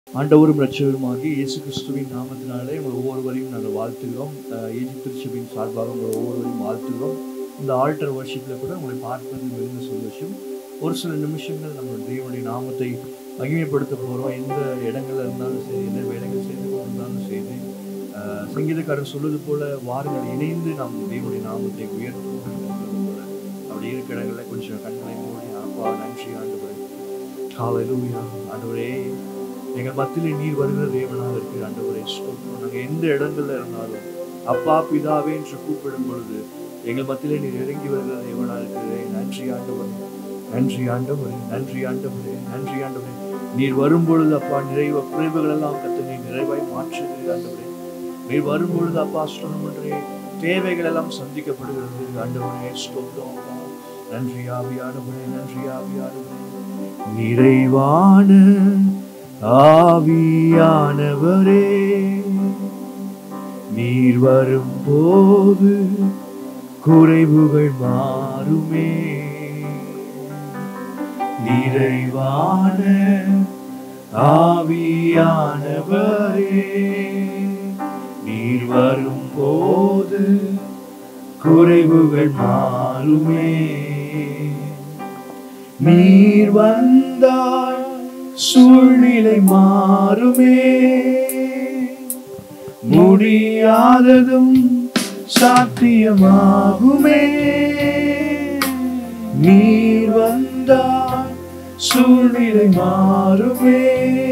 ஆண்டவரும் இரட்சகருமாகி இயேசு கிறிஸ்துவின் நாமத்தினாலே உங்கள் ஒவ்வொருவரையும் நாங்கள் வாழ்த்துகிறோம். ஏஜி திருச்சபையின் சார்பாக உங்கள் ஒவ்வொருவரையும் வாழ்த்துகிறோம். இந்த ஆல்டர் வர்ஷிப்பில் கூட உங்களை பார்ப்பது மிகுந்த சந்தோஷம். ஒரு சில நிமிஷங்கள் நம்மளுடைய தேவனுடைய நாமத்தை மகிமைப்படுத்த போகிறோம். எந்த இடங்கள்ல இருந்தாலும் சரி, எந்த வேலைகள் செய்து கொண்டிருந்தாலும் சரி, சங்கீதக்காரர் சொல்வது போல வாருங்கள் இணைந்து நாம் தேவனுடைய நாமத்தை உயர்த்துவோம் போல அப்படி இருக்கிற இடங்களில் கொஞ்சம் கண்களை மூடி அப்பா நன்றி ஆண்டவரே, ஹல்லேலூயா. ஆண்டவரே, எங்கள் மத்தியிலே நீர் வருகிற தேவனாக இருக்கு ஆண்டவரே, ஸ்தோத்திரம். நாங்கள் எந்த இடங்கள்ல இருந்தாலும் அப்பா பிதாவே என்று கூப்பிடும் பொழுது எங்கள் மத்தியிலே நீர் இறங்கி வருகிற தேவனாக இருக்கிறதே. நன்றி ஆண்டவரே, நன்றி ஆண்டவரே, நன்றி ஆண்டவரே, நன்றி ஆண்டவரே. நீர் வரும்பொழுது அப்பா குறைவுகள் எல்லாம் கத்து நீர் நிறைவாய் மாற்றுகிறீர் ஆண்டவரே. நீர் வரும்பொழுது அப்பா ஸ்தோத்திரம் பண்றே, தேவைகள் எல்லாம் சந்திக்கப்படுகிறது ஆண்டவரே, ஸ்தோத்திரம் அப்பா. நன்றி ஆவியானவரே, நன்றி ஆவியானவரே. நிறைவான ஆவியானவரே, நீர் வரும்போது குறைவுகள் மாறுமே. நிறைவான ஆவியானவரே, நீர் வரும்போது குறைவுகள் மாறுமே. நீர் வந்தால் சூழ்நிலை மாறுமே. முடியாததும் சாத்தியமாகுமே. நீர் வந்தால் சூழ்நிலை மாறுமே.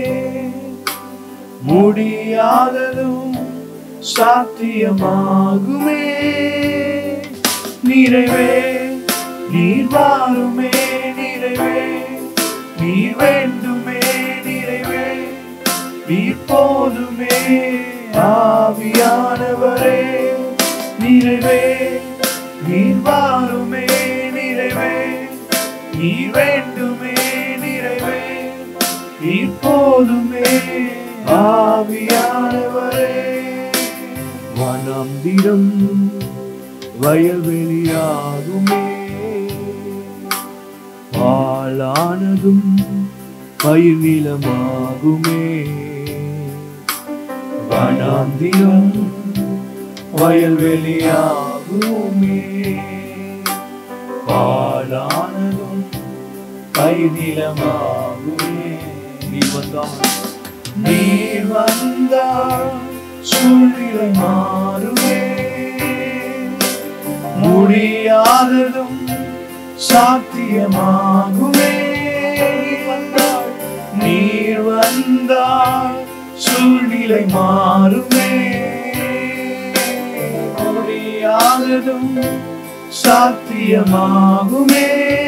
முடியாததும் சாத்தியமாகுமே. நிறைவே நீர் வாருமே. நிறைவே நீர் வேண்டுமே. நிறைவே நீர் போதுமே. ஆவியானவரே, நிறைவே நீர் வாருமே. நிறைவே நீர் வேண்டுமே. நிறைவே நீர் போதுமே. ஆவியானவரே, வனாந்திரம் வயல்வெளியாகுமே. பாழானதும் பயிர் நிலமாகுமே. வனாந்திரம் வயல்வெளியாகுமே. பாழானதும் பயிர் நிலமாகுமே. நீர் வந்தால் சூழ்நிலை மாறுமே. முடியாததும் சாத்தியமாகுமே. நீர் வந்தால் சூழ்நிலை மாறுமே. முடியாததும் சாத்தியமாகுமே.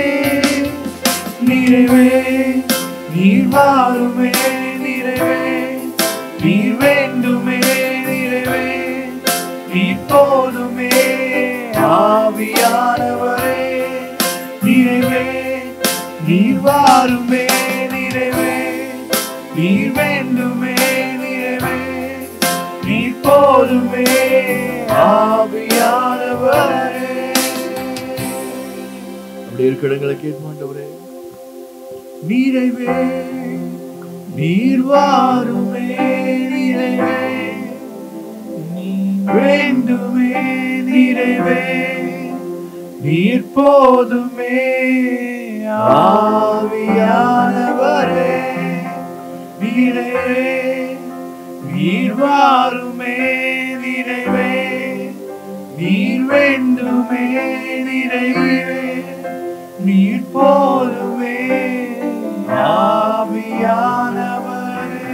நிறைவே நீர் வாருமே. நிறைவே நீர் வேண்டுமே. நிறைவே நீர் போதுமே. ஆவியானவரே, நிறைவே நீர் வாருமே. நிறைவே நீர் வேண்டுமே. நிறைவே நீர் போதுமே. ஆவியானவரே, அப்படி இருக்கிற இடங்களை கேட்மாண்டவரே. நிறைவே நீர் வாருமே. நிறைவே நீர் வேண்டுமே. நிறைவே நீர் போதுமே. ஆவியானவரே, நிறைவே நீர் வாருமே. நிறைவே நீர் வேண்டுமே. நிறைவே நீர் போதுமே. ஆவியானவரே,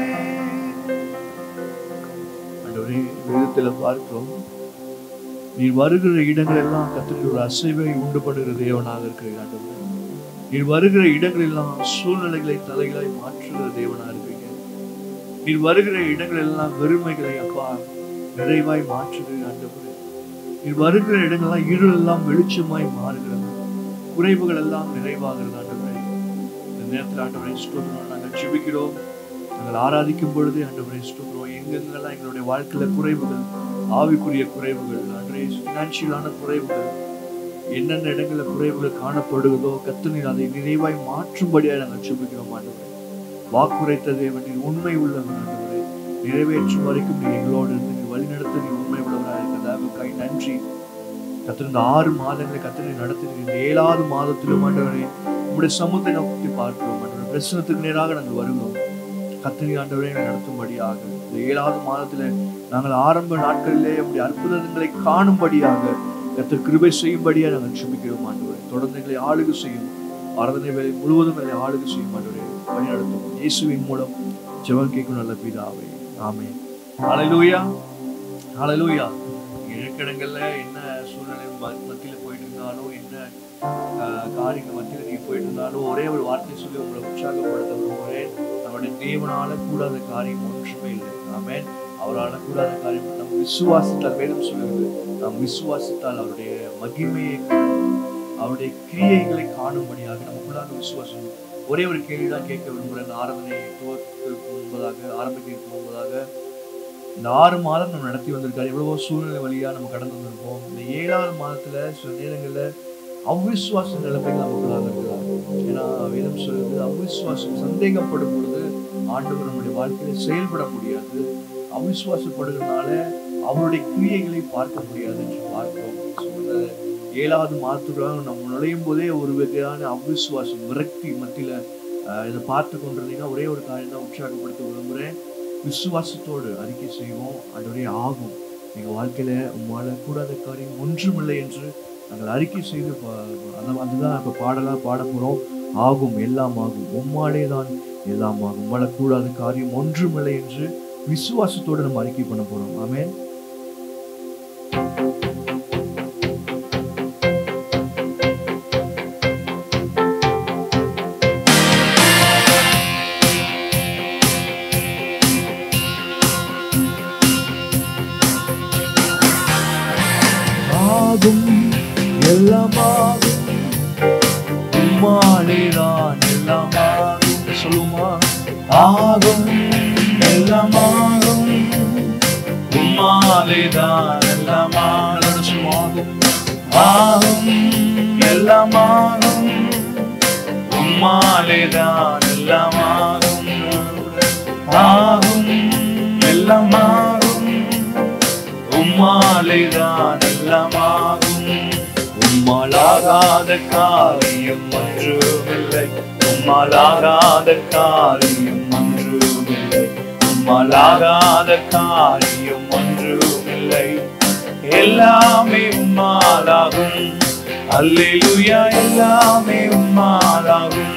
ஆண்டவரே, வேதத்துல பார்க்கிறோம், நீர் வருகிற இடங்கள் எல்லாம் கர்த்தருடைய ஒரு அசைவை உண்டு பண்ணுகிற தேவனாக இருக்கிற ஆண்டவரே. நீர் வருகிற இடங்கள் எல்லாம் சூழ்நிலைகளை தலைகளாய் மாற்றுகிற தேவனாக இருக்கிறீங்க. நீர் வருகிற இடங்கள் எல்லாம் வெறுமைகளை அப்பா நிறைவாய் மாற்றுகிற ஆண்டவரே. நீர் வருகிற இடங்கள்லாம் இருள் எல்லாம் வெளிச்சமாய் மாறுகிறது. குறைவுகள் எல்லாம் நிறைவாகிறது ஆண்டவரே. இந்த நேரத்தில் ஆண்டவரே ஸ்தோத்திரம், நாங்கள் ஜெபிக்கிறோம். நாங்கள் ஆராதிக்கும் பொழுது ஆண்டவரே ஸ்தோத்திரம், எங்கெங்கெல்லாம் எங்களுடைய வாழ்க்கையில குறைவுகள், ஆவிக்குரிய குறைவுகள், பினான்சியலான குறைவுகள், என்னென்ன இடங்களில் குறைவுகள் காணப்படுகிறதோ கர்த்தர் அதை நிறைவாய் மாற்றும்படியாக நாங்கள் ஜெபிக்கிறோம் ஆண்டவரே. வாக்குரைத்த தேவன், நீர் உண்மை உள்ளவர் ஆண்டவரே. நிறைவேற்றும் வரைக்கும் நீர் எங்களோடு இருந்து நீர் வழிநடத்த நீர் உண்மை உள்ளவராக இருக்கிறதாக நன்றி. கர்த்தர் இந்த 6 மாதங்களை கர்த்தரை நடத்தினீர். இந்த 7வது மாதத்திலும் ஆண்டவரே உங்களுடைய சமூகத்தை நோக்கி பார்க்கிறோம் ஆண்டவரே. பிரச்சனத்துக்கு நேராக நாங்கள் வருகிறோம். கர்த்தரை ஆண்டவரே நடத்தும்படியாக இந்த 7வது மாதத்துல நாங்கள் ஆரம்ப நாட்களிலே உங்களுடைய அற்புதங்களை காணும்படியாக கர்த்தர் கிருபை செய்யும்படியாக நாங்கள் ஜெபிக்கிறோம் ஆண்டவரே. தொடர்ந்து எங்களை ஆளுகை செய்யும். ஆராதனை வேலை முழுவதும் எங்களை ஆளுகை செய்யும் ஆண்டவரே. வழிநடத்தும் இயேசுவின் மூலம் ஜெபம் கேட்கும் நல்ல பிதாவே, ஆமென். ஹல்லேலூயா, ஹல்லேலூயா. இடங்கள்ல என்ன சூழ்நிலை மத்தியில போயிட்டு இருந்தாலும், என்ன காரியங்கள் மத்தியில நீங்க போயிட்டு இருந்தாலும், ஒரே ஒரு வார்த்தை சொல்லி உங்களை உற்சாகப்படுத்த விரும்புகிறேன். நம்முடைய தேவனால கூடாத காரியம் ஒன்றுமே இல்லை. ஆமென். அவரால் கூடாத காரியம் நம்ம விசுவாசித்தால், வேதம் சொல்லுகிறது, நாம் விசுவாசித்தால் அவருடைய மகிமையை, அவருடைய கிரியைகளை காணும்படியாக நமக்குள்ளாக விசுவாசம். ஒரே ஒரு கேள்விதான் கேட்க விரும்புகிறேன். ஆராதனை ஆரம்பிக்கிறதுக்கு முன்பதாக இந்த 6 மாதம் நம்ம நடத்தி வந்திருக்காரு. எவ்வளவோ சூழ்நிலை வழியா நம்ம கடந்து வந்திருப்போம். இந்த 7வது மாதத்துல சில நேரங்கள்ல அவ்விசுவாச நிலைமைகள் நமக்குள்ளாக இருக்கிறார். ஏன்னா வேதம் சொல்லுது, அவ்விசுவாசம் சந்தேகப்படும் பொழுது ஆண்டவர் நம்முடைய வாழ்க்கையில செயல்பட முடியாது. அவ்விசுவாசப்படுகிறதுனால அவருடைய கிரியைகளை பார்க்க முடியாது என்று பார்க்கிறோம். 7வது மாதத்துக்காக நம்ம நுழையும் போதே ஒரு வகையான அவ்விசுவாசம், விரக்தி மத்தியில இதை பார்த்து கொண்டிருந்தீங்கன்னா ஒரே ஒரு காரியம் தான் உற்சாகப்படுத்த விரும்புகிறேன். விசுவாசத்தோடு அறிக்கை செய்வோம். ஆண்டவரே ஆகும், எங்கள் வாழ்க்கையில உம்மால கூடாத காரியம் ஒன்றுமில்லை என்று நாங்கள் அறிக்கை செய்து அதுதான் இப்போ பாடலாம் பாட போகிறோம். ஆகும், எல்லாம் ஆகும், உம்மாலே தான் எல்லாம் ஆகும், உம்மால கூடாத காரியம் ஒன்றுமில்லை என்று விசுவாசத்தோடு நம்ம அறிக்கை பண்ண போகிறோம். ஆமென். எல்லாமாகும், உம்மாலேதான் எல்லாமாகும். சொல்லுமா, ஆகும், எல்லாமாகும், உம்மாலேதான் எல்லாமாகும். ஆகும், எல்லாமாகும், உம்மாலேதான் எல்லாமாகும். ஆகும், எல்லாமாகும், உம்மாலேதான் எல்லாமாகும். உம்மாலாகாத காரியம் ஒன்றுமில்லை, உம்மாலாகாத காரியம் ஒன்றுமில்லை, உம்மாலாகாத காரியம் ஒன்றுமில்லை. எல்லாமே உம்மாலாகும். அல்லேலூயா, எல்லாமே உம்மாலாகும்.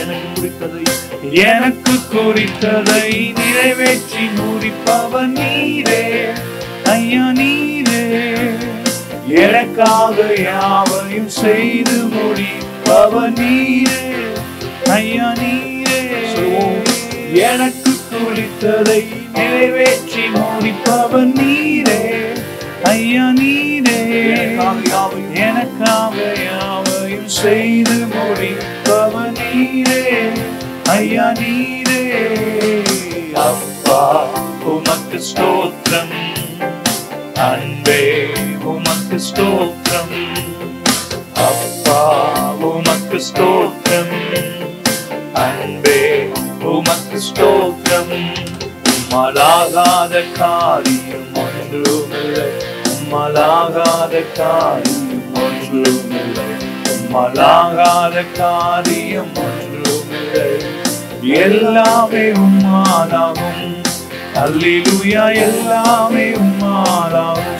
எனக்கு குறித்ததை நிறைவேற்றி முடிப்பவன் நீரே ஐயா, நீரே. எனக்காக யாவையும் செய்து முடிப்பவன் நீரே ஐயா, நீரே. எனக்கு குறித்ததை நிறைவேற்றி முடிப்பவன் நீரே ஐயா, நீரே. எனக்காக யாவையும் செய்து முடிப்பவன் நீரே ஐயா, நீரே. அப்பா உமக்கு ஸ்தோத்திரம், அன்பே உமக்கு ஸ்தோத்திரம். அப்பா உமக்கு ஸ்தோத்திரம், அன்பே உமக்கு ஸ்தோத்திரம். உம்மாலாகாத காரியம் ஒன்றுமில்லை, உம்மாலாகாத காரியம் ஒன்றுமில்லை, உம்மாலாகாத காரியம் ஒன்றுமில்லை. எல்லாமே உம்மாலாகும். அல்லேலூயா, எல்லாமே உம்மாலாகும்.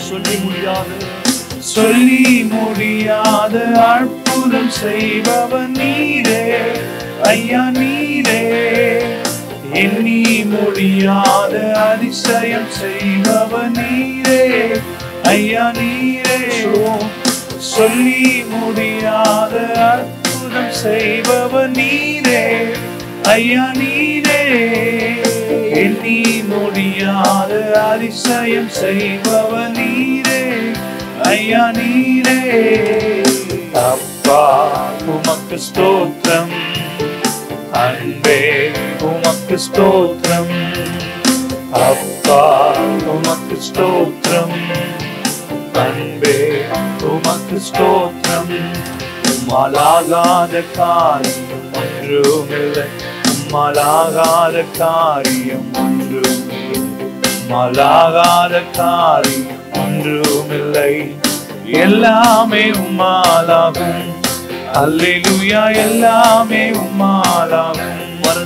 சொல்லி முடியாத அற்புதம் செய்பவன் நீரே ஐயா, நீரே. எண்ணி முடியாத அதிசயம் செய்பவன் நீரே ஐயா, நீரே. சொல்லி முடியாத அற்புதம் செய்பவன் நீரே ஐயா, நீரே. எண்ணி முடியாத அதிசயம் செய்பவன் நீரே ஐயா, நீரே. அப்பா உமக்கு ஸ்தோத்திரம், அன்பே உமக்கு ஸ்தோத்திரம். அப்பா உமக்கு ஸ்தோத்திரம், அன்பே உமக்கு ஸ்தோத்திரம். உம்மாலாகாத காரியம் ஒன்றுமில்லை, உம்மாலாகாத காரியம் ஒன்றுமில்லை. உம்மாலாகாத காரியம் ஒன்றுமில்லை. எல்லாமே உம்மாலாகும். அல்லேலூயா, எல்லாமே உம்மாலாகும்.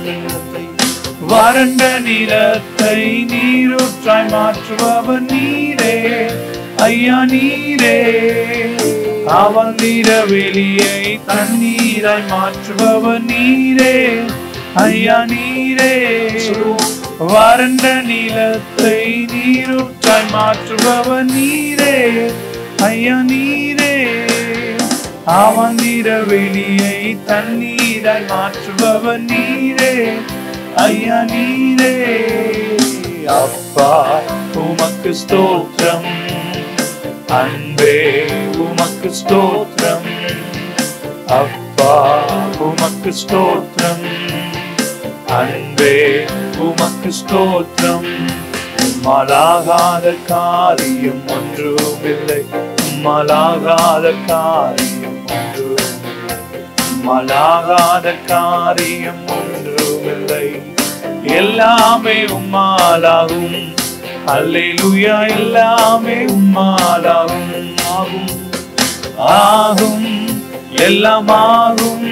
வறண்ட நிலத்தை நீரூற்றாய் மாற்றுபவர் நீரே ஐயா, நீரே. அவந்திர வெளியை தண்ணீராய் மாற்றுபவர் நீரே ஐயா, நீரே. வறண்ட நிலத்தை நீரூற்றாய் மாற்றுபவர் நீரே ஐயா, நீரே. அவந்திர வெளியை தண்ணீராய் மாற்றுபவர் நீரே ஐயா, நீரே. அப்பா உமக்கு ஸ்தோத்திரம், அன்பே உமக்கு ஸ்தோத்திரம். அப்பா உமக்கு ஸ்தோத்திரம், அன்பே உமக்கு ஸ்தோத்திரம். உம்மாலாகாத காரியம் ஒன்றுமில்லை. உம்மாலாகாத காரியம் ஒன்றுமில்லை. உம்மாலாகாத காரியம் ஒன்றுமில்லை. எல்லாமே உம்மாலாகும். அல்லேலூயா, எல்லாமே உம்மாலாகும். ஆகும் ஆகும் எல்லாம் ஆகும்.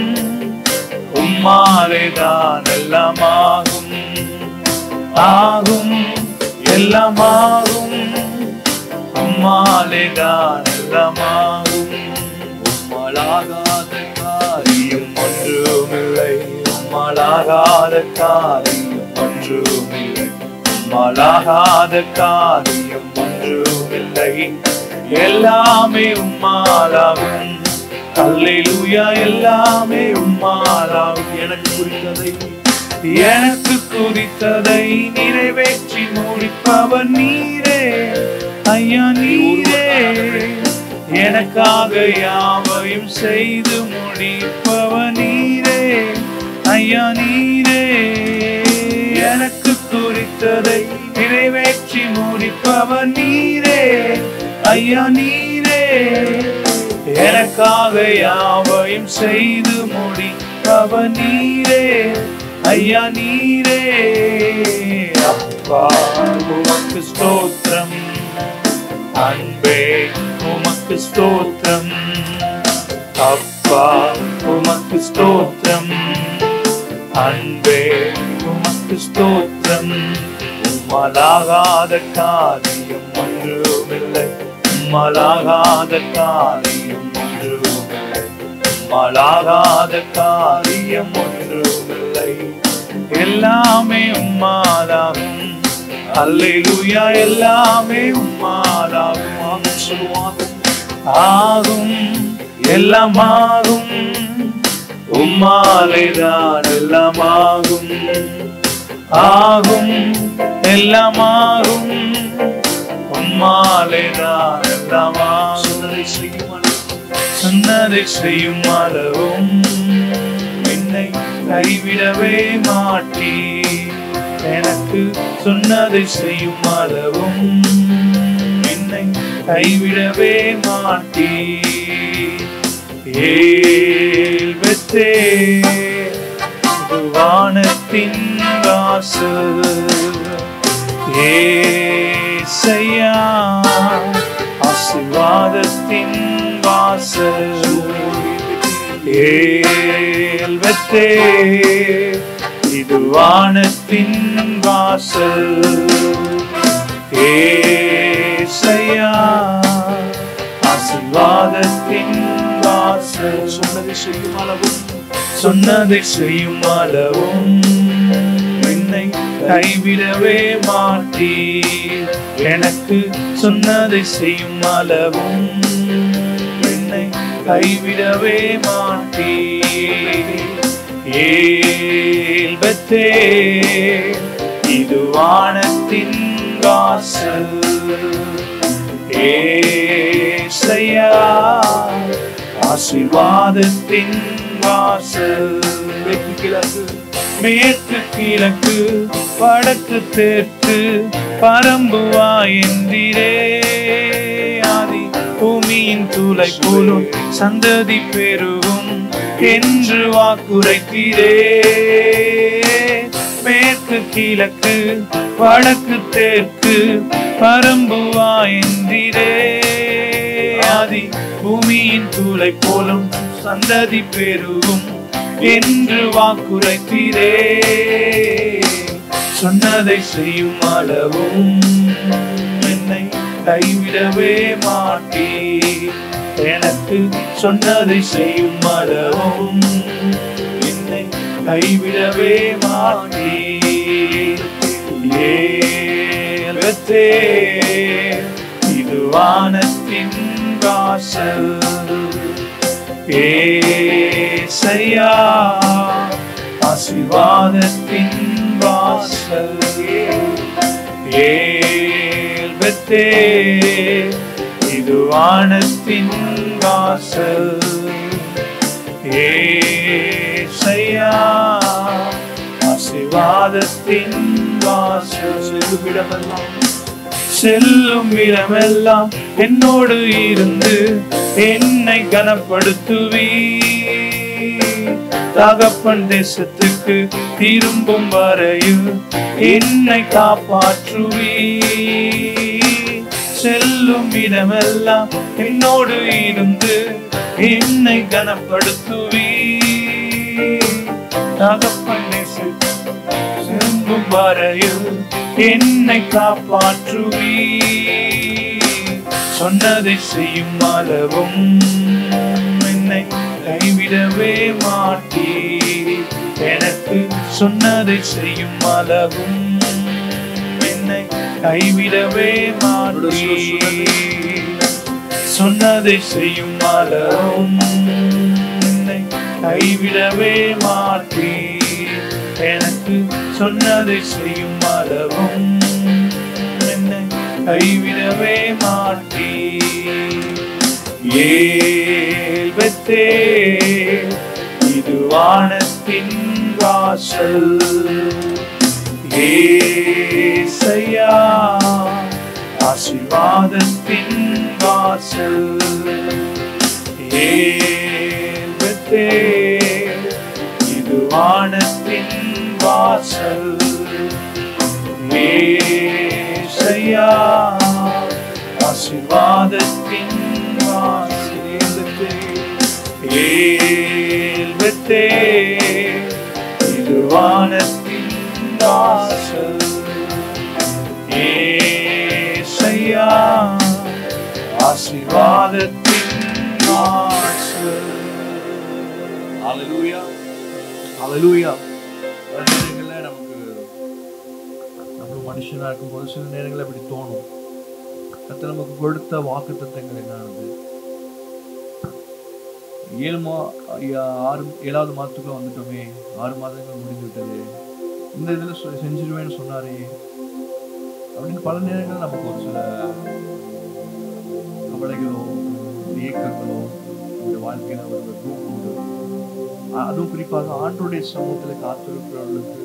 உம்மாலேதான் எல்லாம் ஆகும். ஆகும் எல்லாம் ஆகும். உம்மாலேதான் எல்லாம் ஆகும். உம்மாலாகாத காரியம் ஒன்றுமில்லை. உம்மாலாகாத காரியம் ஒன்றுமில்லை. உம்மாலாகாத காரியம் ஒன்றுமில்லை. எல்லாமே உம்மாலாகும். அல்லேலூயா, எல்லாமே உம்மாலாகும். எனக்கு குறித்ததை நிறைவேற்றி முடிப்பவர் நீரே ஐயா, நீரே. எனக்காக யாவையும் செய்து முடிப்பவர் நீரே ஐயா, நீரே. எனக்கு குறித்ததை நிறைவேற்றி முடிப்பவர் நீரே ஐயா, நீரே. எனக்காக யாவையும் செய்து முடிப்பவர் நீரே ஐயா, நீரே. அப்பா உமக்கு ஸ்தோத்திரம், அன்பே உமக்கு ஸ்தோத்திரம். அப்பா உமக்கு ஸ்தோத்திரம், அன்பே உமக்கு ஸ்தோத்திரம். உம்மாலாகாத காரியம் ஒன்றுமில்லை. உம்மாலாகாத காரியம் ஒன்றுமில்லை. உம்மாலாகாத காரியம் ஒன்றுமில்லை. எல்லாமே உம்மாலாகும். அல்லேலூயா, எல்லாமே உம்மாலாகும். ஆகும் எல்லாம் ஆகும். உம்மாலேதான் எல்லாம் ஆகும். ஆகும் எல்லாம் ஆகும். உம்மாலேதான் எல்லாம் ஆகும். சொன்னதை செய்யும் அளவும் என்னை கைவிடவே மாட்டீ. எனக்கு சொன்னதை செய்யும் அளவும் என்னை கைவிடவே மாட்டீ. ஏல்பெத்தே வானத்தின் வாசல். ஏசையா ஆசீர்வாதத்தின் வாசல். ஏல்பெத்தே இது வானத்தின் வாசல். ஏசையா ஆசீர்வாதத்தின் வாசல். சொன்னதை செய்யும் அளவும் என்னை கைவிடவே மாட்டீர். எனக்கு சொன்னதை செய்யும் அளவும் என்னை கைவிடவே மாட்டீர். ஏல்பெத்தே இது வானத்தின் வாசல். ஏசையா ஆசீர்வாதத்தின் வாசல். மேற்கு கிழக்கு வடக்கு தெற்கு பரம்புவாய் என்றிரே. ஆதி பூமியின் தூளை போலும் சந்ததி பெருகும் என்று வாக்குரைத்தீரே. மேற்கு கிழக்கு வடக்கு தெற்கு பரம்புவாய் என்றீரே. ஆதி பூமியின் தூளை போலும் சந்ததி பெருகும் என்று வாக்குரைத்தீரே. சொன்னதை செய்யும் அளவும் என்னை கைவிடவே மாட்டீர். எனக்கு சொன்னதை செய்யும் அளவும் என்னை கைவிடவே மாட்டீர். ஏலத்தே இது வானத்தின் வாசல். ஏசையா ஆசீர்வாதத்தின் வாசல். ஏல்பத்தே இது வானத்தின் வாசல். ஏசையா ஆசீர்வாதத்தின் வாசல். செல்லும் இடமெல்லாம் என்னோடு இருந்து என்னை கனப்படுத்துவீ. தகப்பன் தேசத்துக்கு திரும்பும் வரையில் என்னை காப்பாற்றுவீ. செல்லும் இடமெல்லாம் என்னோடு இருந்து என்னை கனப்படுத்துவீ. தகப்பன் தேசத்துக்கு திரும்பும் வரையில் என்னை காப்பாற்றுவீ. சொன்னதை செய்யும் அளவும் என்னை கைவிடவே மாட்டீர். எனக்கு சொன்னதை செய்யும் அளவும் என்னை கைவிடவே மாட்டீர். சொன்னதை செய்யும் அளவும் என்னை கைவிடவே மாட்டீர். எனக்கு சொன்னதை செய்யும் அளவும் என்னை கைவிடவே மாட்டீர். ஏல்பத்தே இது வானத்தின் வாசல். ஏசையா ஆசீர்வாதத்தின் வாசல். ஏல்பத்தே இது வானத்தின் வாசல். ஏசையா ஆசீர்வாதத்தின் வாசல். ஏல்பத்தே இது வானத்தின் வாசல். ஏசையா ஆசீர்வாதத்தின் வாசல். ஹல்லேலூயா, ஹல்லேலூயா. பல நேரங்கள்ல நமக்கு நம்ம மனுஷனா இருக்கும்போது சில நேரங்களில் அப்படி தோணும், கர்த்தர் நமக்கு கொடுத்த வாக்குத்தத்தங்கள் என்னானது? 7வது மாதத்துக்குள்ள வந்துட்டோமே, 6 மாதங்கள் முடிந்து விட்டது, இந்த இதில் செஞ்சிருவேன்னு சொன்னாரே அப்படின்னு பல நேரங்கள் நமக்கு ஒரு சில கவலைகளோ ஏக்கங்களோ நம்முடைய வாழ்க்கையில ஒரு உண்டு. அதுவும் குறிப்பாக ஆண்டவருடைய சமூகத்தில் காத்திருக்கிறவர்களுக்கு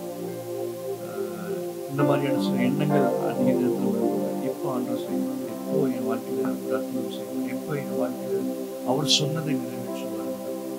இந்த மாதிரியான சில எண்ணங்கள் அதிக நேரத்தில் வருவாங்க. எப்போ ஆண்டவர் செய்வாங்க, எப்போ என் வாழ்க்கையில அற்புதம் செய்வாங்க, எப்போ என் வாழ்க்கையில அவர் சொன்னதை நிறைவேற்றுவார்.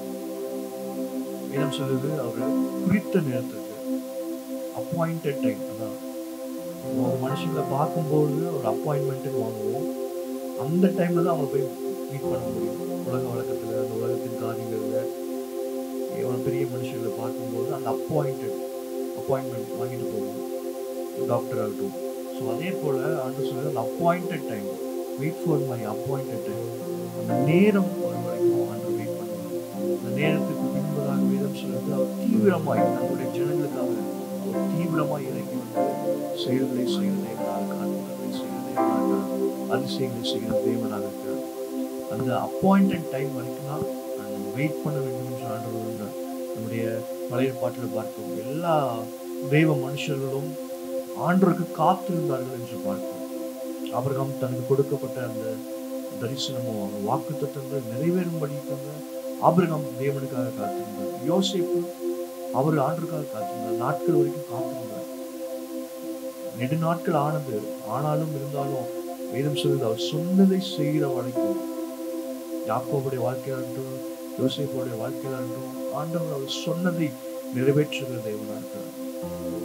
வேதம் சொல்லுது, அவர் குறித்த நேரத்துக்கு அப்பாயிண்டட் டைம். அதான் ஒரு மனுஷங்களை பார்க்கும்போது ஒரு அப்பாயின்மெண்ட்டுன்னு வாங்குவோம், அந்த டைம்ல தான் அவங்க போய் மீட் பண்ண முடியும். உலக வழக்கத்தில், அந்த உலகத்தின் காரியங்களில் எவ்வளோ பெரிய மனுஷங்களை பார்க்கும்போது அந்த அப்பாயின்மெண்ட் வாங்கிட்டு போவோம், டாக்டர் ஆகட்டும். ஸோ அதே போல் ஆண்டவர் சொல்லுது, அந்த appointed time, wait for my appointed time, அந்த நேரம் வரும் வரைக்கும் ஆண்டவர் வெயிட் பண்ணுவார். அந்த நேரத்துக்கு பின்பதாக வேதம் சொல்லுது, அவர் தீவிரமாய் தன்னுடைய ஜனங்களுக்காக அவர் தீவிரமாய் இறங்கி வந்து செயல்களை செய்கிற தேவனாக, அற்புதங்களை செய்கிற தேவனாக, அதிசயங்களை செய்கிற தேவனாக இருக்கிறார். அந்த அப்பாயிண்டட் டைம் வரைக்கும் தான் நம்ம வெயிட் பண்ண வேண்டும் என்று ஆண்டவர் இருந்தார். நம்முடைய பழைய பாட்டில் பார்க்கும் எல்லா தெய்வ மனுஷர்களும் ஆண்டவருக்கு காத்திருந்தார்கள் என்று பார்க்கிறோம். ஆபிரகாம் தனக்கு கொடுக்கப்பட்ட அந்த தரிசனமோ வாக்குத்தத்தங்கள் நிறைவேறும்படிக்காக ஆபிரகாம் தேவனுக்காக காத்திருந்தார். யோசேப்பு அவர் ஆண்டவருக்காக காத்திருந்தார், நாட்கள் வரைக்கும் காத்திருந்தார். நெடுநாட்கள் ஆனது, ஆனாலும் இருந்தாலும் வேதம் சொல்லுது, அவர் சொன்னதை செய்கிற வரைக்கும். யாக்கோபுடைய வாழ்க்கையா இருக்கட்டும், யோசேப்புடைய வாழ்க்கையா இருக்கட்டும், ஆண்டவர் அவர் சொன்னதை நிறைவேற்றுகிற தேவனா இருக்கிறார்.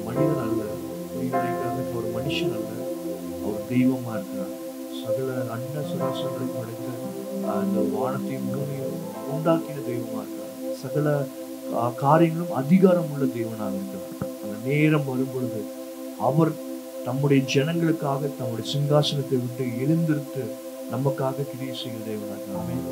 மனிதன் அல்ல, உயிரிழக்கிறதுக்கு ஒரு மனுஷன் அல்ல, அவர் தெய்வமா இருக்கிறார். சகல அண்ட சுராசங்களுக்கு படைத்த அந்த வானத்தையும் பூமியும் உண்டாக்கின தெய்வமா இருக்கிறார். சகல காரியங்களும் அதிகாரம் உள்ள தெய்வனாக இருக்கிறார். அந்த நேரம் வரும் பொழுது அவர் நம்முடைய ஜனங்களுக்காக தம்முடைய சிங்காசனத்தை விட்டு எழுந்திருத்து நமக்காக கிரியை செய்கிற தேவனாக.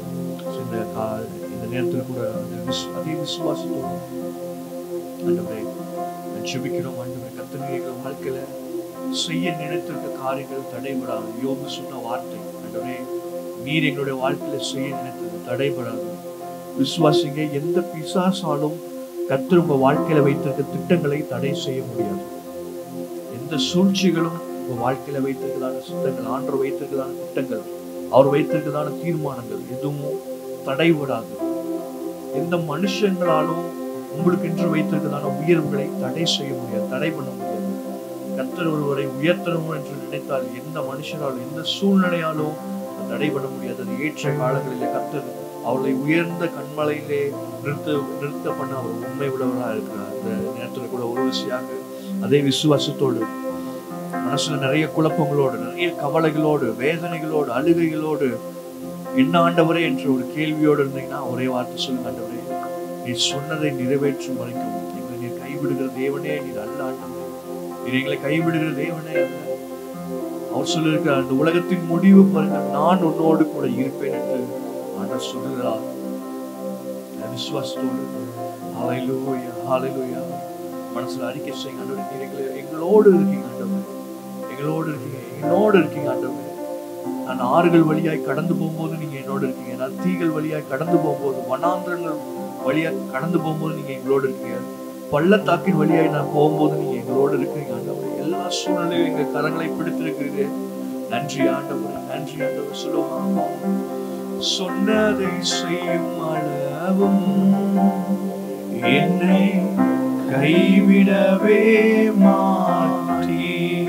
இந்த நேரத்தில் கூட அதே விசுவாசத்தோடு ஆண்டவரே ஜெபிக்கிறோம். ஆண்டவரே கர்த்தரே எங்கள் வாழ்க்கையில செய்ய நினைத்திருக்க காரியங்கள் தடைபடாது. யோபு சொன்ன வார்த்தை, ஆண்டவரே நீர் எங்களுடைய வாழ்க்கையில செய்ய நினைத்தது தடைபடாது. விசுவாசிங்க, எந்த பிசாசாலும் கர்த்தர் உங்க வாழ்க்கையில வைத்திருக்க திட்டங்களை தடை செய்ய முடியாது. எந்த சூழ்ச்சிகளும் உங்க வாழ்க்கையில வைத்திருக்கிறதான சித்தங்கள், ஆண்டவர் வைத்திருக்கிறதான திட்டங்கள், அவர் வைத்திருக்கிறதான தீர்மானங்கள் எதுவும் தடைபடாது. எந்த மனுஷங்களாலும் உங்களுக்கு என்று வைத்திருக்கிறதான உயர்வுகளை தடை செய்ய முடியாது, தடை பண்ண முடியாது. கர்த்தர் ஒருவரை உயர்த்தணும் என்று நினைத்தால் எந்த மனுஷனாலும் எந்த சூழ்நிலையாலும் தடை பண்ண முடியாது. அது ஏற்ற காலங்களிலே கர்த்தர் அவர்களை உயர்ந்த கண்மலையிலே நிறுத்த பண்ண அவர் உண்மை உள்ளவராக இருக்கிறார். இந்த நேரத்தில் கூட ஒரு விஷயமாக அதே விசுவாசத்தோடு, மனசுல நிறைய குழப்பங்களோடு, நிறைய கவலைகளோடு, வேதனைகளோடு, அழுகைகளோடு, என்ன ஆண்டவரே என்ற ஒரு கேள்வியோடு இருந்தீங்கன்னா ஒரே வார்த்தை சொல்லுங்க, ஆண்டவரே நீ சொன்னதை நிறைவேற்றும் வரைக்கும் எங்களை நீ கைவிடுகிற தேவனே நீர் அல்ல. ஆண்டவரே நீர் எங்களை கைவிடுகிற தேவனே அல்ல. அவர் சொல்லியிருக்கிற அந்த உலகத்தின் முடிவு பாருங்க, நான் உன்னோடு கூட இருப்பேன் என்று ஆண்டவர் சொல்லுகிறார். விசுவாசத்தோடு ஹல்லேலூயா ஹல்லேலூயா மனசுல அறிக்கை செய்யுங்க, ஆண்டவரே நீர் எங்களோடு இருக்கீங்க, ஆண்டவரே எங்களோடு இருக்கீங்க, என்னோடு இருக்கீங்க ஆண்டவரே. நான் ஆறுகள் வழியாய் கடந்து போகும்போது நீங்க என்னோடு இருக்கீங்க. நான் தீகள் வழியாய் கடந்து போகும்போது, வனாந்திரங்கள் வழியாய் கடந்து போகும்போது நீங்க எங்களோடு இருக்கீங்க. பள்ளத்தாக்கின் வழியாய் நான் போகும்போது நீங்க எங்களோடு இருக்கீங்க ஆண்டவரே. எல்லா சூழ்நிலையும் எங்க கரங்களை பிடித்திருக்கிறீங்க. நன்றி ஆண்டவரே, நன்றி ஆண்டவர். சொல்லுவாங்க, சொன்னதை செய்யும் அளவும் என்னை கைவிடவே மாட்டீ.